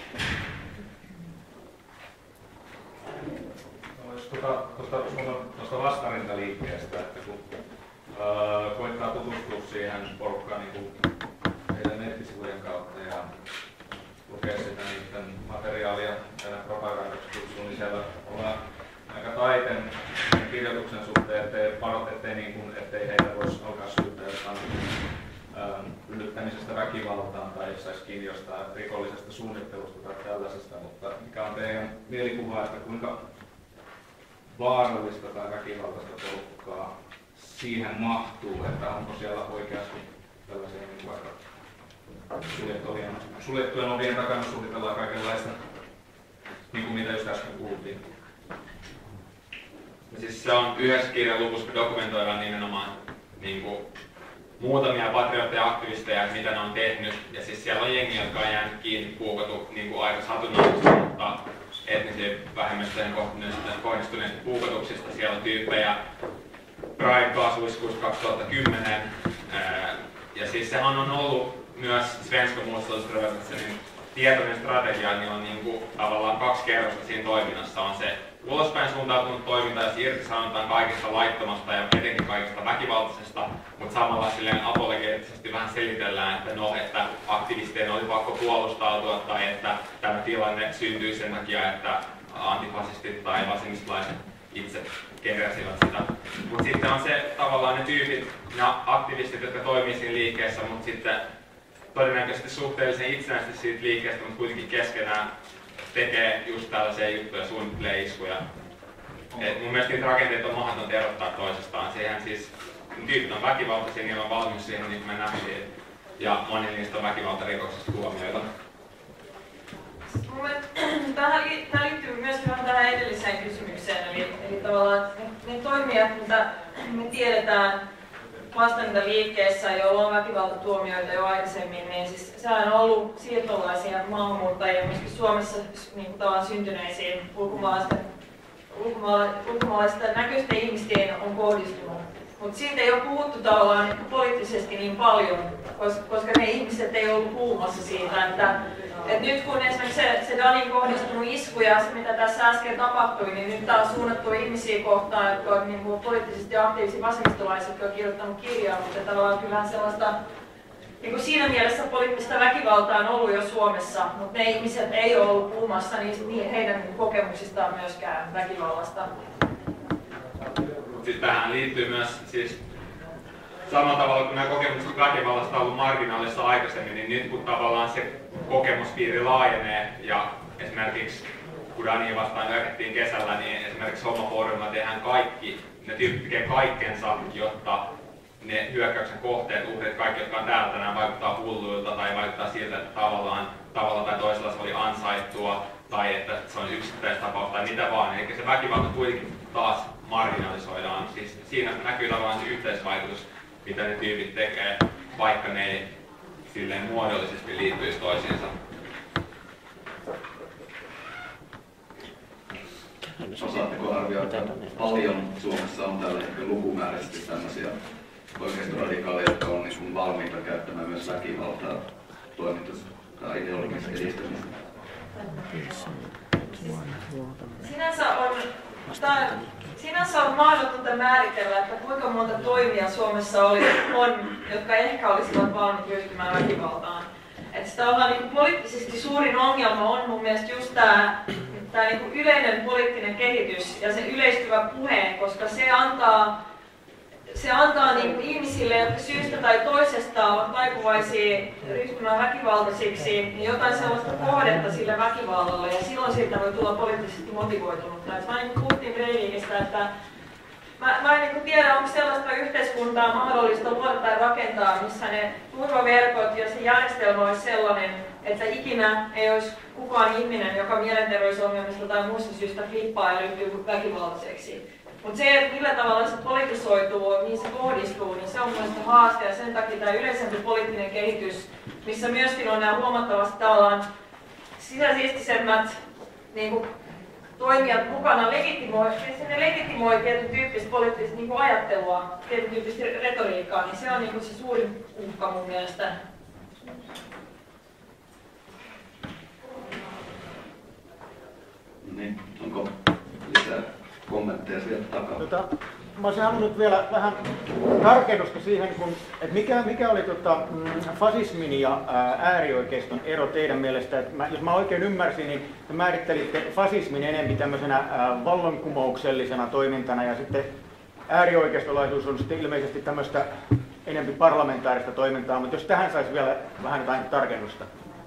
Tuosta vastarintaliikkeestä, että kun öö, koittaa tutustua siihen porukkaan niin heidän nettisivujen kautta ja lukea sitä niiden materiaalia ja propagandaksi kutsuu, niin siellä ollaan aika taiten kirjoituksen suhteen, ettei parot, ettei, niin kuin, ettei heitä voisi alkaa syyttää jostain yllyttämisestä väkivaltaan tai saisi kiinni jostain rikollisesta suunnittelusta tai tällaisesta, mutta mikä on teidän mielikuva, että kuinka vaarallista tai väkivaltaista porukkaa siihen mahtuu, että onko siellä oikeasti tällaisia niin aika suljettujen, suljettujen ovien takana suunnitellaan kaikenlaista, niin kuin mitä just äsken kuultiin. Ja siis se on yhdessä kirjan luvussa, dokumentoidaan nimenomaan niin kuin muutamia patriotteja-aktivisteja, että mitä ne on tehnyt. Ja siis siellä on jengi, jotka on jäänyt kiinni puukottu niin kuin aika satunnaisesti, mutta etnisiin vähemmistöihin kohdistuneista puukotuksista. Siellä on tyyppejä Pride-kaasuiskuista kaksituhattakymmenen. Ja siis sehän on ollut myös Svenska Motståndsrörelsen tietoinen strategia, niin on niin kuin tavallaan kaksi kerrosta siinä toiminnassa. On se ulospäin suuntautunut toiminta, jos irtisanotaan kaikesta laittomasta ja etenkin kaikesta väkivaltaisesta, mutta samalla silleen apologeettisesti vähän selitellään, että no, että aktivistien oli pakko puolustautua tai että tämä tilanne syntyi sen takia, että antifasistit tai vasemmistolaiset itse keräsivät sitä. Mutta sitten on se tavallaan ne tyypit, ne aktivistit, jotka toimii siinä liikkeessä, mutta sitten todennäköisesti suhteellisen itsenäisesti siitä liikkeestä, mutta kuitenkin keskenään tekee just tällaisia juttuja, suunnittelee iskuja. Et mun mielestä niitä rakenteita on mahdotonta erottaa toisestaan. Siihen siis tyypit on väkivaltaisia, niillä on valmius siihen, niin kuin me nähtiin. Ja moni niistä on väkivaltarikoksista tuomioita. Tämä liittyy myös vähän tähän edelliseen kysymykseen. Eli, eli tavallaan ne, ne toimijat, mitä me tiedetään vastarintaliikkeessä, joilla on väkivaltatuomioita jo aikaisemmin, niin siis sehän on ollut siirtolaisia maahanmuuttajia myöskin Suomessa niin kuin tavallaan syntyneisiin ulkomaalaisten, ulkomaalaisten näköisten ihmisten on kohdistunut. Mutta siitä ei ole puhuttu tavallaan poliittisesti niin paljon, koska ne ihmiset ei ollut puhumassa siitä, että, että nyt kun esimerkiksi se, se Daniin kohdistunut isku ja se mitä tässä äsken tapahtui, niin nyt tämä on suunnattu ihmisiä kohtaan, jotka on niin kuin poliittisesti aktiivisia vasemmistolaisia, jotka on kirjoittanut kirjaa, mutta tavallaan kyllähän sellaista niin kuin siinä mielessä poliittista väkivaltaa on ollut jo Suomessa, mutta ne ihmiset ei ole ollut puhumassa niin heidän kokemuksistaan myöskään väkivallasta. Siis tähän liittyy myös siis samalla tavalla kuin nämä kokemukset väkivallasta on ollut marginaalissa aikaisemmin, niin nyt kun tavallaan se kokemuspiiri laajenee ja esimerkiksi kun Dania vastaan hyökättiin kesällä, niin esimerkiksi Homofoorumilla tehdään kaikki, ne tyypit tekee kaikkensa, jotta ne hyökkäyksen kohteet, uhrit, kaikki jotka on täällä tänään vaikuttaa hulluilta tai vaikuttaa siltä, että tavallaan tavalla tai toisella se oli ansaittua tai että se on yksittäistapaus tai mitä vaan. Eli se väkivalta kuitenkin taas marginalisoidaan. Siis siinä näkyy tavallaan se yhteisvaikutus, mitä ne tyypit tekee, vaikka ne ei silleen muodollisesti liittyisi toisiinsa. Osaatteko arvioida, että paljon Suomessa on tällä hetkellä lukumääräisesti tämmöisiä oikeistoradikaaleja, jotka on niin valmiita käyttämään myös väkivaltaa toimintansa tai ideologista edistämistä. Sinänsä on, tää, sinänsä on mahdotonta määritellä, että kuinka monta toimia Suomessa oli, on, jotka ehkä olisivat valmiit ryhtymään väkivaltaan. Että sitä ollaan, niin kuin, poliittisesti suurin ongelma on mun mielestä just tämä tää, niin kuin yleinen poliittinen kehitys ja se yleistyvä puhe, koska se antaa, se antaa niin kuin ihmisille, jotka syystä tai toisesta ovat taipuvaisia ryhtymään väkivaltaisiksi, niin jotain sellaista kohdetta sille väkivallalle, ja silloin siitä voi tulla poliittisesti motivoitunutta. Et mä niin kuin puhuttiin Breivikistä, että mä, mä en niin kuin tiedä, onko sellaista yhteiskuntaa mahdollista luoda tai rakentaa, missä ne turvaverkot ja se järjestelmä olisi sellainen, että ikinä ei olisi kukaan ihminen, joka mielenterveysongelmista tai muusta syystä flippaa ja ryhtyy väkivaltaiseksi. Mutta se, että millä tavalla se politisoituu, niin se kohdistuu, niin se on mielestäni haaste, ja sen takia tämä yleisempi poliittinen kehitys, missä myöskin on nämä huomattavasti tavallaan sisäsiistisemmät niin kuin, toimijat mukana, legitimoi, ne legitimoi tietyn tyyppistä poliittista niin kuin ajattelua, tietyn tyyppistä retoriikkaa, niin se on niin kuin, se suurin uhka mun mielestä. Niin, onko lisää kommentteja sieltä takaa? Tota, mä olisin halunnut vielä vähän tarkennusta siihen, kun, että mikä, mikä oli tota, fasismin ja ää, äärioikeiston ero teidän mielestä. Että mä, jos mä oikein ymmärsin, niin te määrittelitte fasismin enemmän tämmöisenä ää, vallankumouksellisena toimintana, ja sitten äärioikeistolaisuus on sitten ilmeisesti tämmöistä enemmän parlamentaarista toimintaa, mutta jos tähän saisi vielä vähän jotain tarkennusta.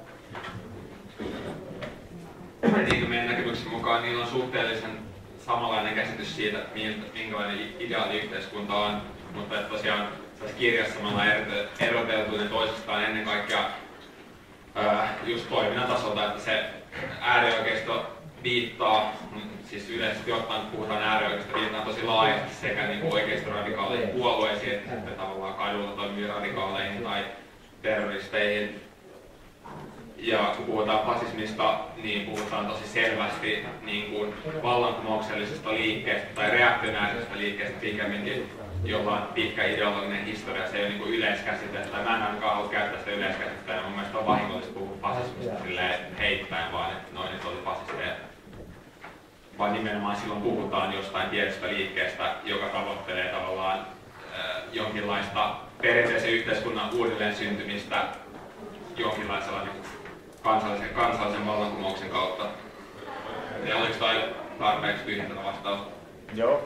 Niin meidän näkemyksen mukaan niillä on suhteellisen samanlainen käsitys siitä, minkälainen ideaaliyhteiskunta on, mutta että tosiaan tässä kirjassa me ollaan eroteltu ne toisistaan ennen kaikkea ää, just toiminnan tasolta, että se äärioikeisto viittaa, siis yleisesti ottaen puhutaan äärioikeisto, viittaa tosi laajasti sekä niin oikeistoradikaaleihin puolueisiin, että sitten tavallaan kadulla toimiviin radikaaleihin tai terroristeihin. Ja kun puhutaan fasismista, niin puhutaan tosi selvästi niin kuin vallankumouksellisesta liikkeestä tai reaktionäärisestä liikkeestä pikemminkin, jolla on pitkä ideologinen historia. Se ei ole niin kuin yleiskäsite, tai mä en ainakaan halua käyttää sitä yleiskäsitettä, ja mun mielestä on vahingollista puhua fasismista heittäen vaan, että noin nyt oli fasisteja. Vaan nimenomaan silloin puhutaan jostain tietystä liikkeestä, joka tavoittelee tavallaan äh, jonkinlaista perinteisen yhteiskunnan uudelleen syntymistä jonkinlaisella niin kansallisen, kansallisen vallankumouksen kautta. Ja oliko toi tarpeeksi tyhjentävä vastaus? Joo.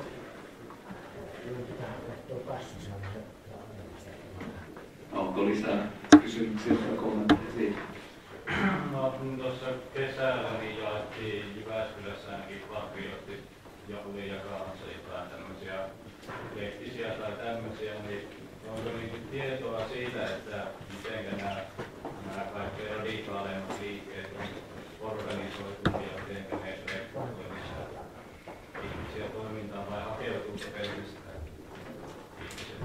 Onko lisää kysymyksiä tai kommentteja siitä? No, kun tuossa kesällä niin jaettiin Jyväskylässä ainakin patriotti ja oli jakaansa jotain tämmöisiä lehtisiä tai tämmöisiä, niin onko niin tietoa siitä, että miten nämä, nämä kaikkein radikaaleimmat liikkeet on organisoituja ja miten ne rekrytoivat ihmisiä toimintaan vai hakeutuuko pelkästään ihmiset?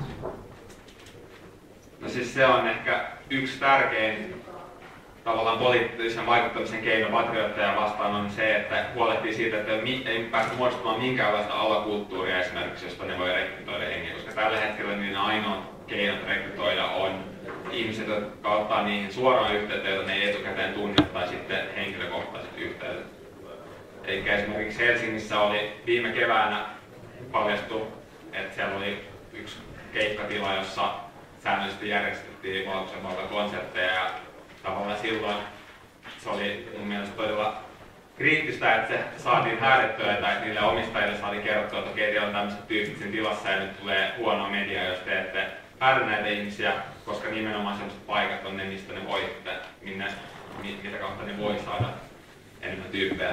No siis se on ehkä yksi tärkein tavallaan poliittisen vaikuttamisen keino patriotteja vastaan on se, että huolehtii siitä, että ei päästä muodostamaan minkäänlaista alakulttuuria esimerkiksi, josta ne voi rekrytoida hengiä, koska tällä hetkellä niin ainoa keinot rekrytoida on ihmiset, jotka ottaa niihin suoraan yhteyttä, joita ne ei etukäteen tunne, tai sitten henkilökohtaiset yhteydet. Eli esimerkiksi Helsingissä oli viime keväänä paljastu, että siellä oli yksi keikkatila, jossa säännöllisesti järjestettiin Valkoisen vallan konsertteja, ja tavallaan silloin se oli mun mielestä todella kriittistä, että se saatiin häädettyä, tai että niille omistajille saatiin kerrottua, että okei, teillä on tämmöisessä tyyppisen tilassa ja nyt tulee huonoa mediaa, jos te ette häädä näitä ihmisiä, koska nimenomaan sellaiset paikat on ne, mistä ne voi, minne, mitä kautta ne voi saada enemmän tyyppejä.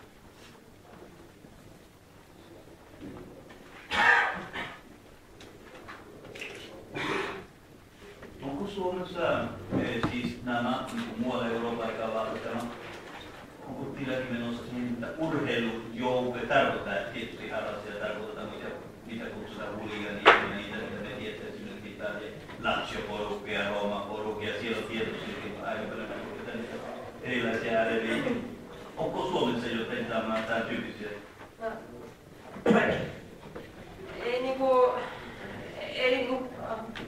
Onko Suomessa eh, siis nämä niin muualla Euroopan aikana, onko tilanne menossa siihen, että urheilujoukko tarkoittaa, että tietysti harrastajia tarkoitetaan, mitä, mitä kutsutaan huliganiiksi ja niitä, mitä me tietää esimerkiksi Italia, Lazio-porukkia ja Rooma-porukkia, siellä on tietysti aika paljon niitä erilaisia ääreliä. Onko Suomessa jotain tämän tyyppisiä? No, ei niinku, ei niinku,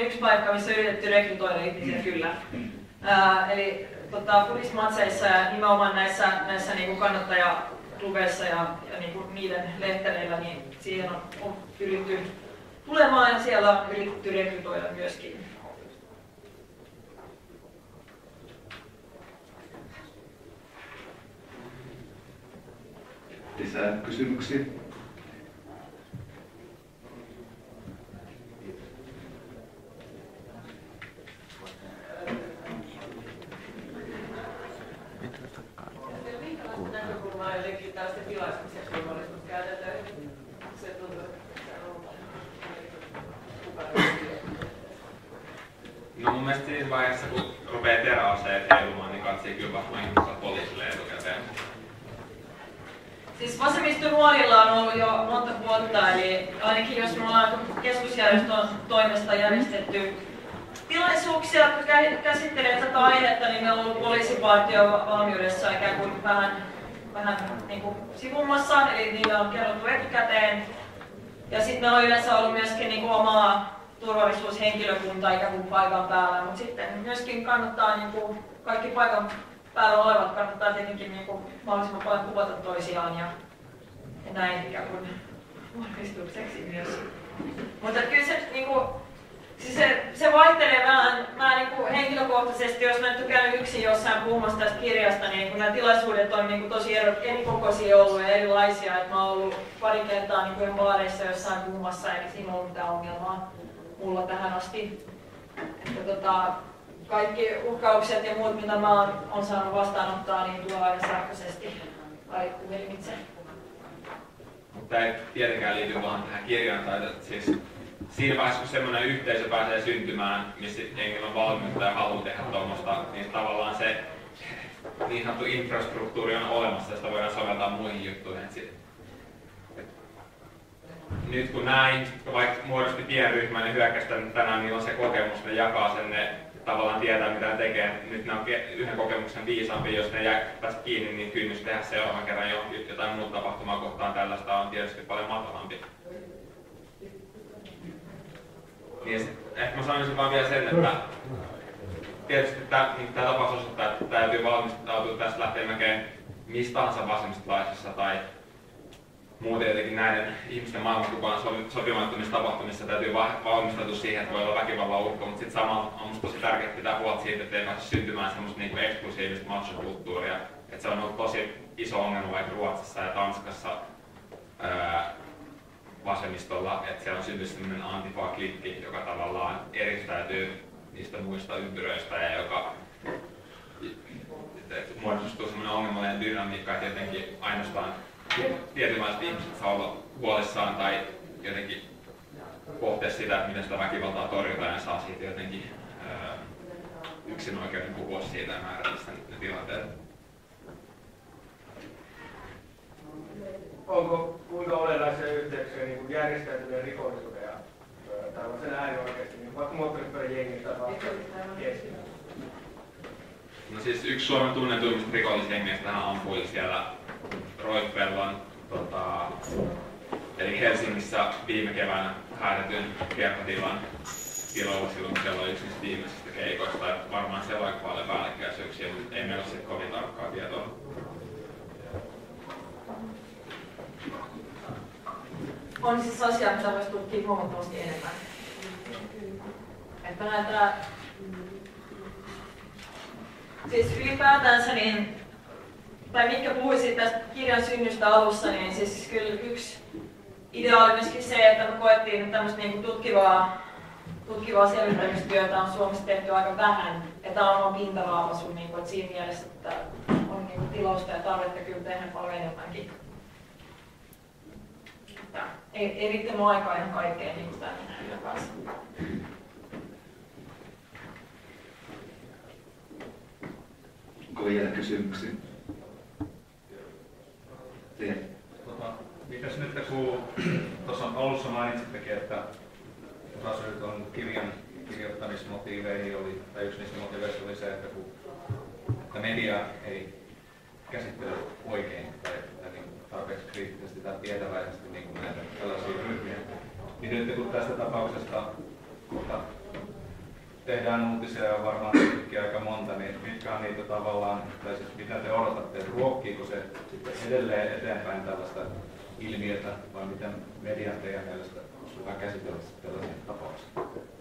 yksi paikka, missä on yritetty rekrytoida ihmisiä kyllä. Ää, eli tota, Furis-matseissa ja nimenomaan näissä, näissä niin kannattajaklubeissa ja, ja niin niiden lehtereillä, niin siihen on, on pyritty tulemaan ja siellä on yritetty rekrytoida myöskin. Lisää kysymyksiä? Minkälaista näkökulmaa jotenkin tällaisten tilaisuuksien turvallisuus käytetään? Se tuntuu, että se on ollut No mun mielestä siinä vaiheessa, kun rupeaa teräaseet heilumaan, niin katsii kyllä varmaan ihmisellä poliisille etukäteen. Siis vasemmistonuorilla on ollut jo monta vuotta, eli ainakin jos me ollaan keskusjärjestön toimesta järjestetty tilaisuuksia, jotka käsittelee tätä aihetta, niin meillä on ollut poliisipartio valmiudessa ikään kuin vähän, vähän niin kuin sivummassa, eli niillä on kerrottu etukäteen. Ja sitten meillä on yleensä ollut myöskin niin kuin omaa turvallisuushenkilökuntaa ikään kuin paikan päällä, mutta sitten myöskin kannattaa niin kuin kaikki paikan päällä olevat kannattaa tietenkin niin kuin mahdollisimman paljon kuvata toisiaan ja, ja näin ikään kuin vahvistukseksi myös. Mutta kyllä se, niin kuin, siis se, se vaihtelee vähän. Mä niin kuin henkilökohtaisesti, jos mä nyt käyn yksin jossain puhumassa tästä kirjasta, niin kun nämä tilaisuudet on niin kuin tosi erikokoisia ollut ja erilaisia. Et mä oon ollut pari kertaa niin kuin baareissa jossain puhumassa, eikä siinä ollut mitään ongelmaa mulla tähän asti. Että, tota, kaikki uhkaukset ja muut, mitä mä oon, on saanut vastaanottaa, niin tulee aina sähköisesti tai puhelimitse. Mutta ei tietenkään liity vaan tähän kirjaan. Siis siinä vaiheessa, kun semmoinen yhteisö pääsee syntymään, missä hengillä on valmiutta ja halu tehdä tuommoista, niin tavallaan se niin sanottu infrastruktuuri on olemassa ja sitä voidaan soveltaa muihin juttuihin. Nyt kun näin, vaikka muodosti pienryhmän, niin hyökkästän tänään, niillä on se kokemus, ne jakaa sen, ne tavallaan tietää mitä ne tekee. Nyt ne on yhden kokemuksen viisaampi, jos ne jää päästä kiinni, niin kynnys tehdä seuraavan kerran jotain muuta tapahtumaa kohtaan tällaista on tietysti paljon matalampi. Niin, ehkä mä sanoisin vaan vielä sen, että tietysti tämä tapaus osoittaa, että täytyy valmistautua tästä lähtien melkein mistä tahansa vasemmistolaisessa tai muuten jotenkin näiden ihmisten maailmankuvaan sopimattomissa tapahtumissa täytyy valmistautua siihen, että voi olla väkivallan uhka, mutta sitten samalla on musta tosi tärkeää pitää huolta siitä, että ei pääse syntymään semmoista niinku eksklusiivista machokulttuuria. Että se on ollut tosi iso ongelma vaikka Ruotsissa ja Tanskassa ää, vasemmistolla, että siellä on syntynyt semmoinen antifa-klikki, joka tavallaan eristäytyy niistä muista ympyröistä ja joka muodostuu semmoinen ongelmallinen dynamiikka, että jotenkin ainoastaan tietynlaiset ihmiset saa olla huolissaan tai jotenkin pohtia sitä, että miten sitä väkivaltaa torjutaan ja saa siitä jotenkin ää, yksin oikeuden puhua siitä ja määrätä ne tilanteet. Onko kuinka olennaisia yhteyksiä niin kuin järjestäytyneen rikollisuuden ja tällaisen äärioikeasti, niin vaikka moottoripyöräjengin tai kesken? No siis yksi Suomen tunnetuimmista rikollisjengeistä ampui siellä Roippellon, tota, eli Helsingissä viime keväänä häädetyn kertatilan tiloilla silloin, kun siellä oli yksi niistä viimeisistä keikoista. Että varmaan siellä on aika paljon päällekkäisyyksiä, mutta ei meillä ole sitten kovin tarkkaa tietoa. On siis asia, mitä voisi tutkia huomattavasti enemmän. Että näitä, siis ylipäätänsä niin, tai Mikko puhui tästä kirjan synnystä alussa, niin siis kyllä yksi idea oli myöskin se, että me koettiin, että tämmöistä niin tutkivaa, tutkivaa selvittämistyötä on Suomessa tehty aika vähän. Että tämä on oma pinta-raapaisu, niin että siinä mielessä että on niin tilausta ja tarvetta kyllä tehdä paljon enemmänkin. Että ei, ei riittänyt aikaa ihan kaikkeen niin tämän kirjan kanssa. Onko vielä kysymyksiä? Tota, mitäs nyt kun tuossa alussa mainitsittekin, että osa syyt on kirjan kirjoittamismotiiveihin oli, tai yksi niistä motiiveista oli se, että, kun, että media ei käsittele oikein tai, tai niin tarpeeksi kriittisesti tai tietäväisesti niin näitä tällaisia ryhmiä. Niin nyt kun tästä tapauksesta kohta tehdään uutisia ja varmaan nytkin aika monta, niin mitkä on niitä tavallaan, tai siis mitä te odotatte, että ruokkiiko se sitten edelleen eteenpäin tällaista ilmiötä, vai miten median teidän mielestä olisi hyvä käsitellä tällaisia tapauksia?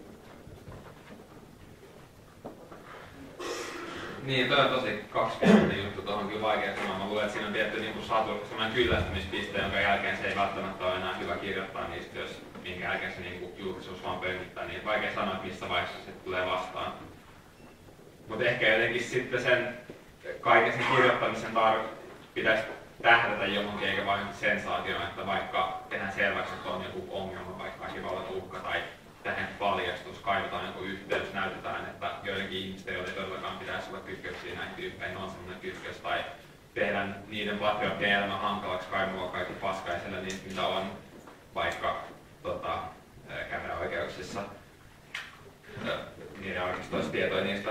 Niin, toi on tosi kaksikohtainen juttu, tuohon on kyllä vaikea sanoa. Mä luulen, että siinä on tietty niin sellainen kyllästymispiste, jonka jälkeen se ei välttämättä ole enää hyvä kirjoittaa niistä, jos minkä jälkeen se niin julkisuus vaan pönkittää. Niin vaikea sanoa, että missä vaiheessa se tulee vastaan. Mutta ehkä jotenkin sitten sen kaiken sen kirjoittamisen tar- pitäisi tähdätä johonkin, eikä vain sensaatioon, että vaikka tehdään selväksi, että on joku ongelma, vaikka väkivallan uhka tai tähän paljastus, kaivataan joku yhteys, näytetään, että joidenkin ihmisten, joille ei todellakaan pitäisi olla kytköksiä näihin tyyppeihin, on sellainen kytkös, tai tehdään niiden patriottien elämä hankalaksi kaivamalla kaikki paskaiselle niistä, mitä on vaikka tota, käräjäoikeuksissa, niiden arkistoissa tietoja niistä.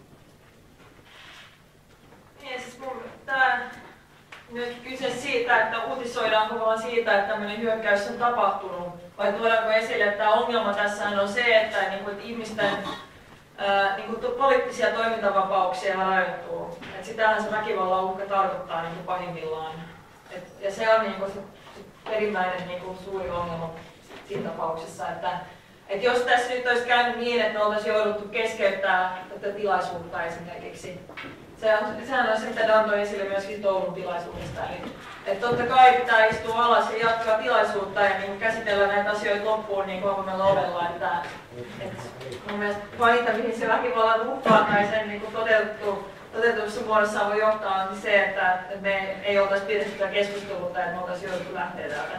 Niin, siis mun, tää nyt kyse siitä, että uutisoidaanko vaan siitä, että tämmöinen hyökkäys on tapahtunut, vai tuodaanko esille, että tämä ongelma tässä on se, että, niin kuin, että ihmisten ää, niin kuin, poliittisia toimintavapauksia rajoittuu. Että sitähän se väkivallan uhka tarkoittaa niin kuin pahimmillaan. Et, ja se on niin kuin, se, se perimmäinen niin kuin, suuri ongelma siinä tapauksessa, että et jos tässä nyt olisi käynyt niin, että me oltaisiin jouduttu keskeyttää tätä tilaisuutta esimerkiksi. Se on, sehän on se, mitä Dan toi esille myöskin Toulun tilaisuudesta. Eli, että totta kai pitää istua alas ja jatkaa tilaisuutta ja niin käsitellä näitä asioita loppuun niin avoimella ovella. Että, et mun mielestä pahinta, mihin se väkivallan uhkaa tai sen niin toteutettu, toteutetussa muodossa voi johtaa, on se, että me ei oltaisi pidetty sitä keskustelua tai että me oltaisiin jouduttu lähteä täältä.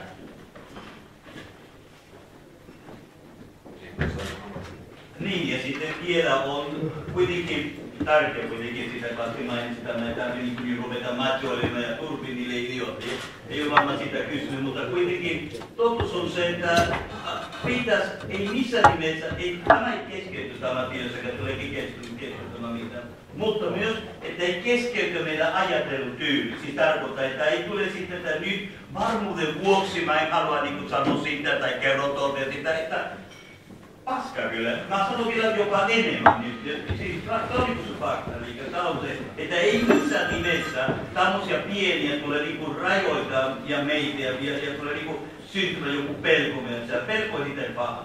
Niin, ja sitten vielä on kuitenkin tärkeä kuitenkin sitä, kun mainitsin tämän, että niin ruvetaan machoilemaan ja turbiin niille idiootille. Ei ole varmaan sitä kysynyt, mutta kuitenkin totuus on se, että pitäisi, ei missään nimessä, ei tämä ei keskeyty tämä tiedossa, että tuleekin keskeytymään mitään. Mutta myös, että ei keskeyty meidän ajattelutyyli. Siis tarkoittaa, että ei tule sitten, että nyt varmuuden vuoksi mä en halua niin sanoa sitä tai kerro tuolta sitä, että paska kyllä. Mä sanon vielä jopa enemmän nyt. Siis todellinen fakta, eli se, että ei missään nimessä tämmöisiä pieniä tule niinku rajoittaa ja meitä ja, ja tulee niinku syntyä joku pelko mielessä. Pelko on itse paha.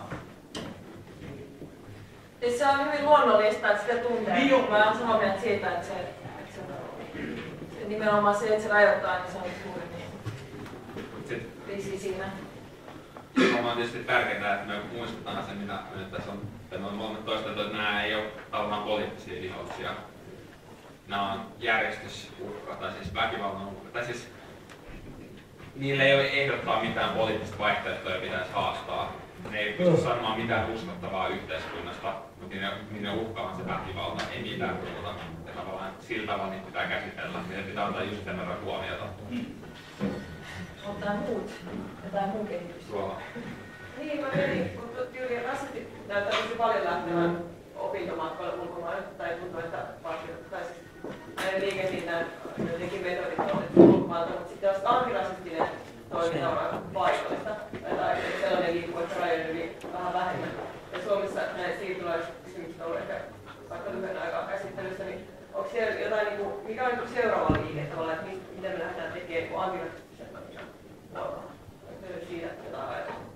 Siis se on hyvin luonnollista, että sitä tuntee. Niin, mä olen samaa mieltä siitä, että se, että se, se nimenomaan se, että se rajoittaa, niin se on suuri niin riski siinä. On tietysti tärkeää, että me muistetaan sen, mitä me tässä on, että me on molemmat toisteltu, että nämä ei ole tavallaan poliittisia vihollisia. Nämä on järjestysuhka, tai siis väkivallan uhka. Tai siis niille ei ole ehdottaa mitään poliittista vaihtoehtoa ja pitäisi haastaa. Ne ei pysty sanomaan mitään uskottavaa yhteiskunnasta, mutta niiden, niiden uhka on se väkivalta, ei mitään muuta. Ja tavallaan sillä tavalla niitä pitää käsitellä. Niiden pitää antaa just sen verran huomiota. Jotain muut, jotain muu kehitys. Tuolla. Niin, mä mietin, kun tyyliin rasistit näyttää tosi paljon lähtevän opintomatkoille ulkomaille, tai tuntuu, että tai siis näiden liikehdinnän jotenkin metodit on otettu ulkomailta, mutta sitten jos antirasistinen toiminta on aika paikallista, tai sellainen liikkuu, että rajojen yli vähän vähemmän. Ja Suomessa näin siirtolaiskysymykset on ollut ehkä vaikka lyhyen aikaa käsittelyssä, niin onko siellä jotain, niin kuin, mikä on niin seuraava liike tavallaan, että miten me lähdetään tekemään niin antirasistisen toiminnan puolella? Onko siitä jotain ajatusta?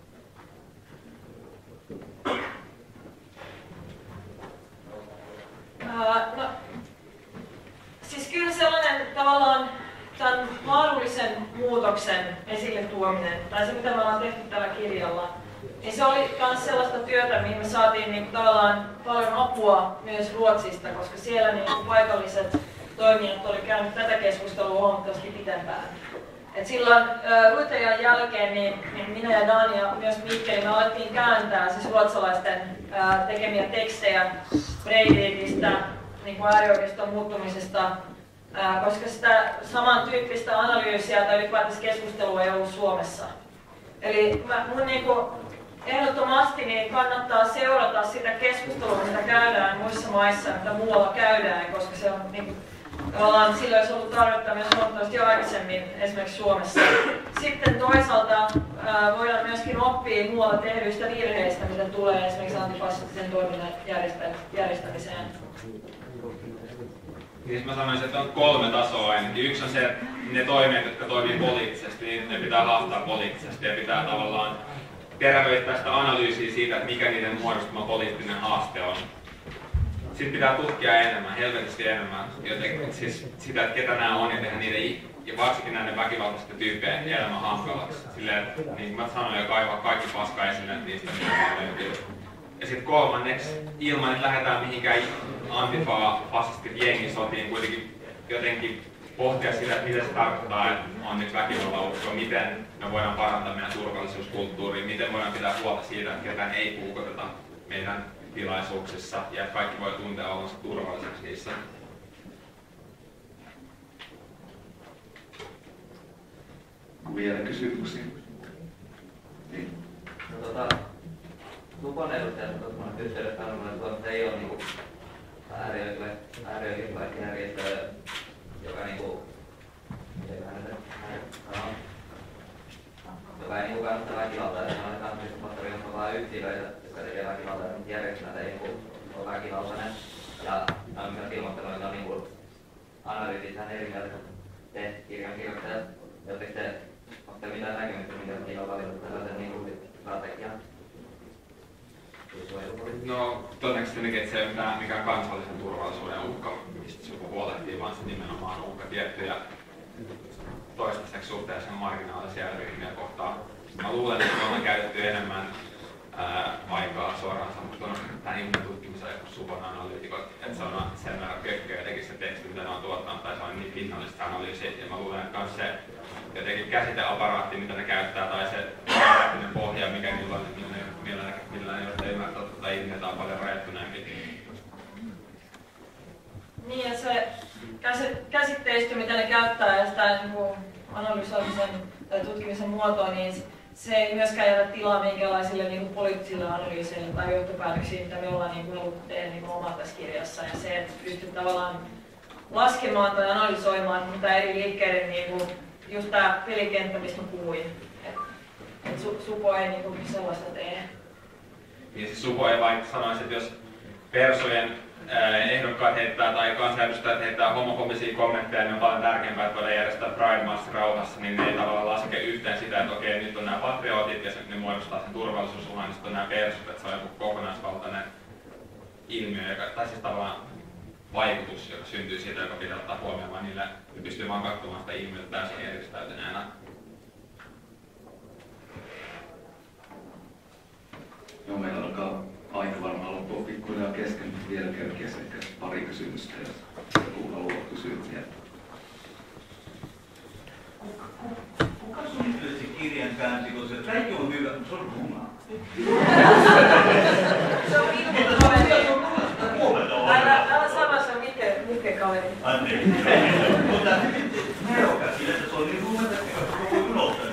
Uh, no, siis kyllä sellainen tavallaan tämän laadullisen muutoksen esille tuominen, tai se mitä me ollaan tehty tällä kirjalla, niin se oli myös sellaista työtä, mihin me saatiin niin, tavallaan paljon apua myös Ruotsista, koska siellä niin, paikalliset toimijat oli käynyt tätä keskustelua huomattavasti pitempään. Et silloin Ruitajan jälkeen niin, niin minä ja Dan ja myös Mikkeli me alettiin kääntää siis ruotsalaisten ää, tekemiä tekstejä Breivikistä, niin äärioikeiston muuttumisesta, ää, koska sitä samantyyppistä analyysiä tai ylipäätänsä keskustelua ei ollut Suomessa. Eli mä, mun niin kuin, ehdottomasti niin kannattaa seurata sitä keskustelua, mitä käydään muissa maissa, mitä muualla käydään, koska se on niin, tavallaan sillä olisi ollut tarvetta myös huomattavasti jo aikaisemmin esimerkiksi Suomessa. Sitten toisaalta ää, voidaan myöskin oppia muualla tehdyistä virheistä, mitä tulee esimerkiksi antifasistisen toiminnan järjestämiseen. Niin mä sanoisin, että on kolme tasoa ainakin. Yksi on se, että ne toimet, jotka toimii poliittisesti, niin ne pitää haastaa poliittisesti ja pitää tavallaan terävöittää sitä analyysiä siitä, että mikä niiden muodostama poliittinen haaste on. Sitten pitää tutkia enemmän, helvetisti enemmän, joten siis sitä, että ketä nämä on ja tehdä niiden, ja varsinkin näiden väkivaltaisten tyyppien elämä hankalaksi. Silleen, että niin kuin mä sanoin, jo kaivaa kaikki paska esille niistä, mitä löytyy. Ja sitten kolmanneksi, ilman että lähdetään mihinkään antifa-fasistit jengisotiin, kuitenkin jotenkin pohtia sitä, että mitä se tarkoittaa, että on nyt väkivaltausko, miten me voidaan parantaa meidän turvallisuuskulttuuria, miten voidaan pitää huolta siitä, että ketään ei puukoteta meidän tilaisuuksissa ja että kaikki voi tuntea olonsa turvalliseksi niissä. Vielä kysymyksiä? Niin. No, tota, Supon edustajat tuossa yhteydessä on, että ei ole niinku äärioikeistolaisjärjestö, joka niinku joka ei niinku kannata väkivaltaa, ja on kansallismoottori, jossa on vain yksilöitä, jotka tekee väkivaltaa, mutta järjestelmät ei niinku ole väkivaltainen. Ja on myös ilmoittanut, että on niinku analyytissään eri mieltä te kirjan kirjoittajat, joten te olette mitään näkemystä, minkä siinä on valittu tällaisen niinku strategian. No todennäköisesti että se ei ole mitään mikään kansallisen turvallisuuden uhka, mistä se huolehtii, vaan se nimenomaan uhka tiettyjä toistaiseksi suhteellisen marginaalisia ryhmiä kohtaan. Mä luulen, että me ollaan käytetty enemmän ää, aikaa suoraan sanottuna tämän ihmisen tutkimiseen kuin Supon analyytikot, että se on sen verran kökköä jotenkin se teksti, mitä ne on tuottanut, tai se on niin pinnallista analyysiä. Ja mä luulen, että myös se jotenkin käsiteaparaatti, mitä ne käyttää, tai se teoreettinen pohja, mikä niillä on, millä ne, millä ne, millä ne ei ymmärtää tätä ilmiötä on paljon rajoittuneempi. Niin, ja se käsitteistö, mitä ne käyttää ja sitä niin kuin analysoimisen tai tutkimisen muotoa, niin se ei myöskään jätä tilaa minkälaisille niin kuin poliittisille analyyseille tai johtopäätöksiin, mitä me ollaan niin kuin haluttu tehdä niin kuin omaa tässä kirjassa. Ja se, että pystyy tavallaan laskemaan tai analysoimaan mitä eri liikkeiden, niin kuin, just tämä pelikenttä, mistä mä puhuin. Että et su, Supo ei niin kuin sellaista tee. Niin siis Supo ei vaikka sanoisi, että jos persojen ehdokkaat heittää tai kansanedustajat heittää homofobisia kommentteja, niin on paljon tärkeämpää, että voidaan järjestää Pride-marssi rauhassa, niin ne ei tavallaan laske yhteen sitä, että okei, nyt on nämä patriotit ja ne muodostaa sen turvallisuusuhan, niin sitten on nämä persut, että se on joku kokonaisvaltainen ilmiö, joka, tai siis tavallaan vaikutus, joka syntyy siitä, joka pitää ottaa huomioon, vaan niillä pystyy vaan katsomaan sitä ilmiötä täysin eristäytyneenä. Joo, meillä alkaa aika varmaan loppua pikkuhiljaa kesken, mutta vielä kerkeä ehkä pari kysymystä, jos joku haluaa kysyä vielä. Kuka suunnitteli se kirjan käänsi, koska kaikki on hyvä, mutta se on rumaa. Se on Mikke kaveri. Älä, älä sano se Mikke, Mikke kaveri. Anteeksi. Mutta nerokas sillä, että se on niin rumaa, että koko unohtanut.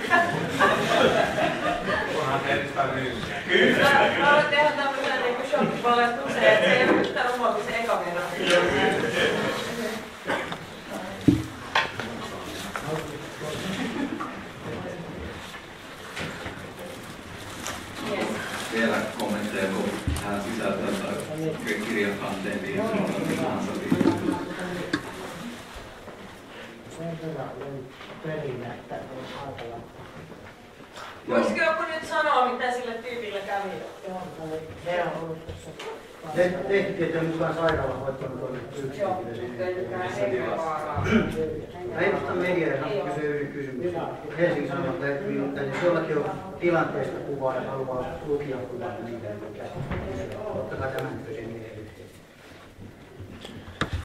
Onhan se edistää ryhmiä. Kyllä. Mä voin tehdä tämmöisen niin kuin shokkipaljastuksen, että se ei ole yhtään rumaa kuin se eka verran. Vielä kommentteja, kun tähän sisältöön tai kirjan kanteen liittyen tahansa liittyen. Sen verran olen perinä, että on hankala. Voisiko joku nyt sanoa, mitä sille tyypille kävi? Lehtitietojen mukaan sairaalahoitoon on yksityinen. Päivästä media kysyy yhden kysymyksen. Helsingin Sanomat nimittäin, jos jollakin on tilanteesta kuvaa ja haluaa lukija kuvaa, niin ottakaa tämän kysymyksen.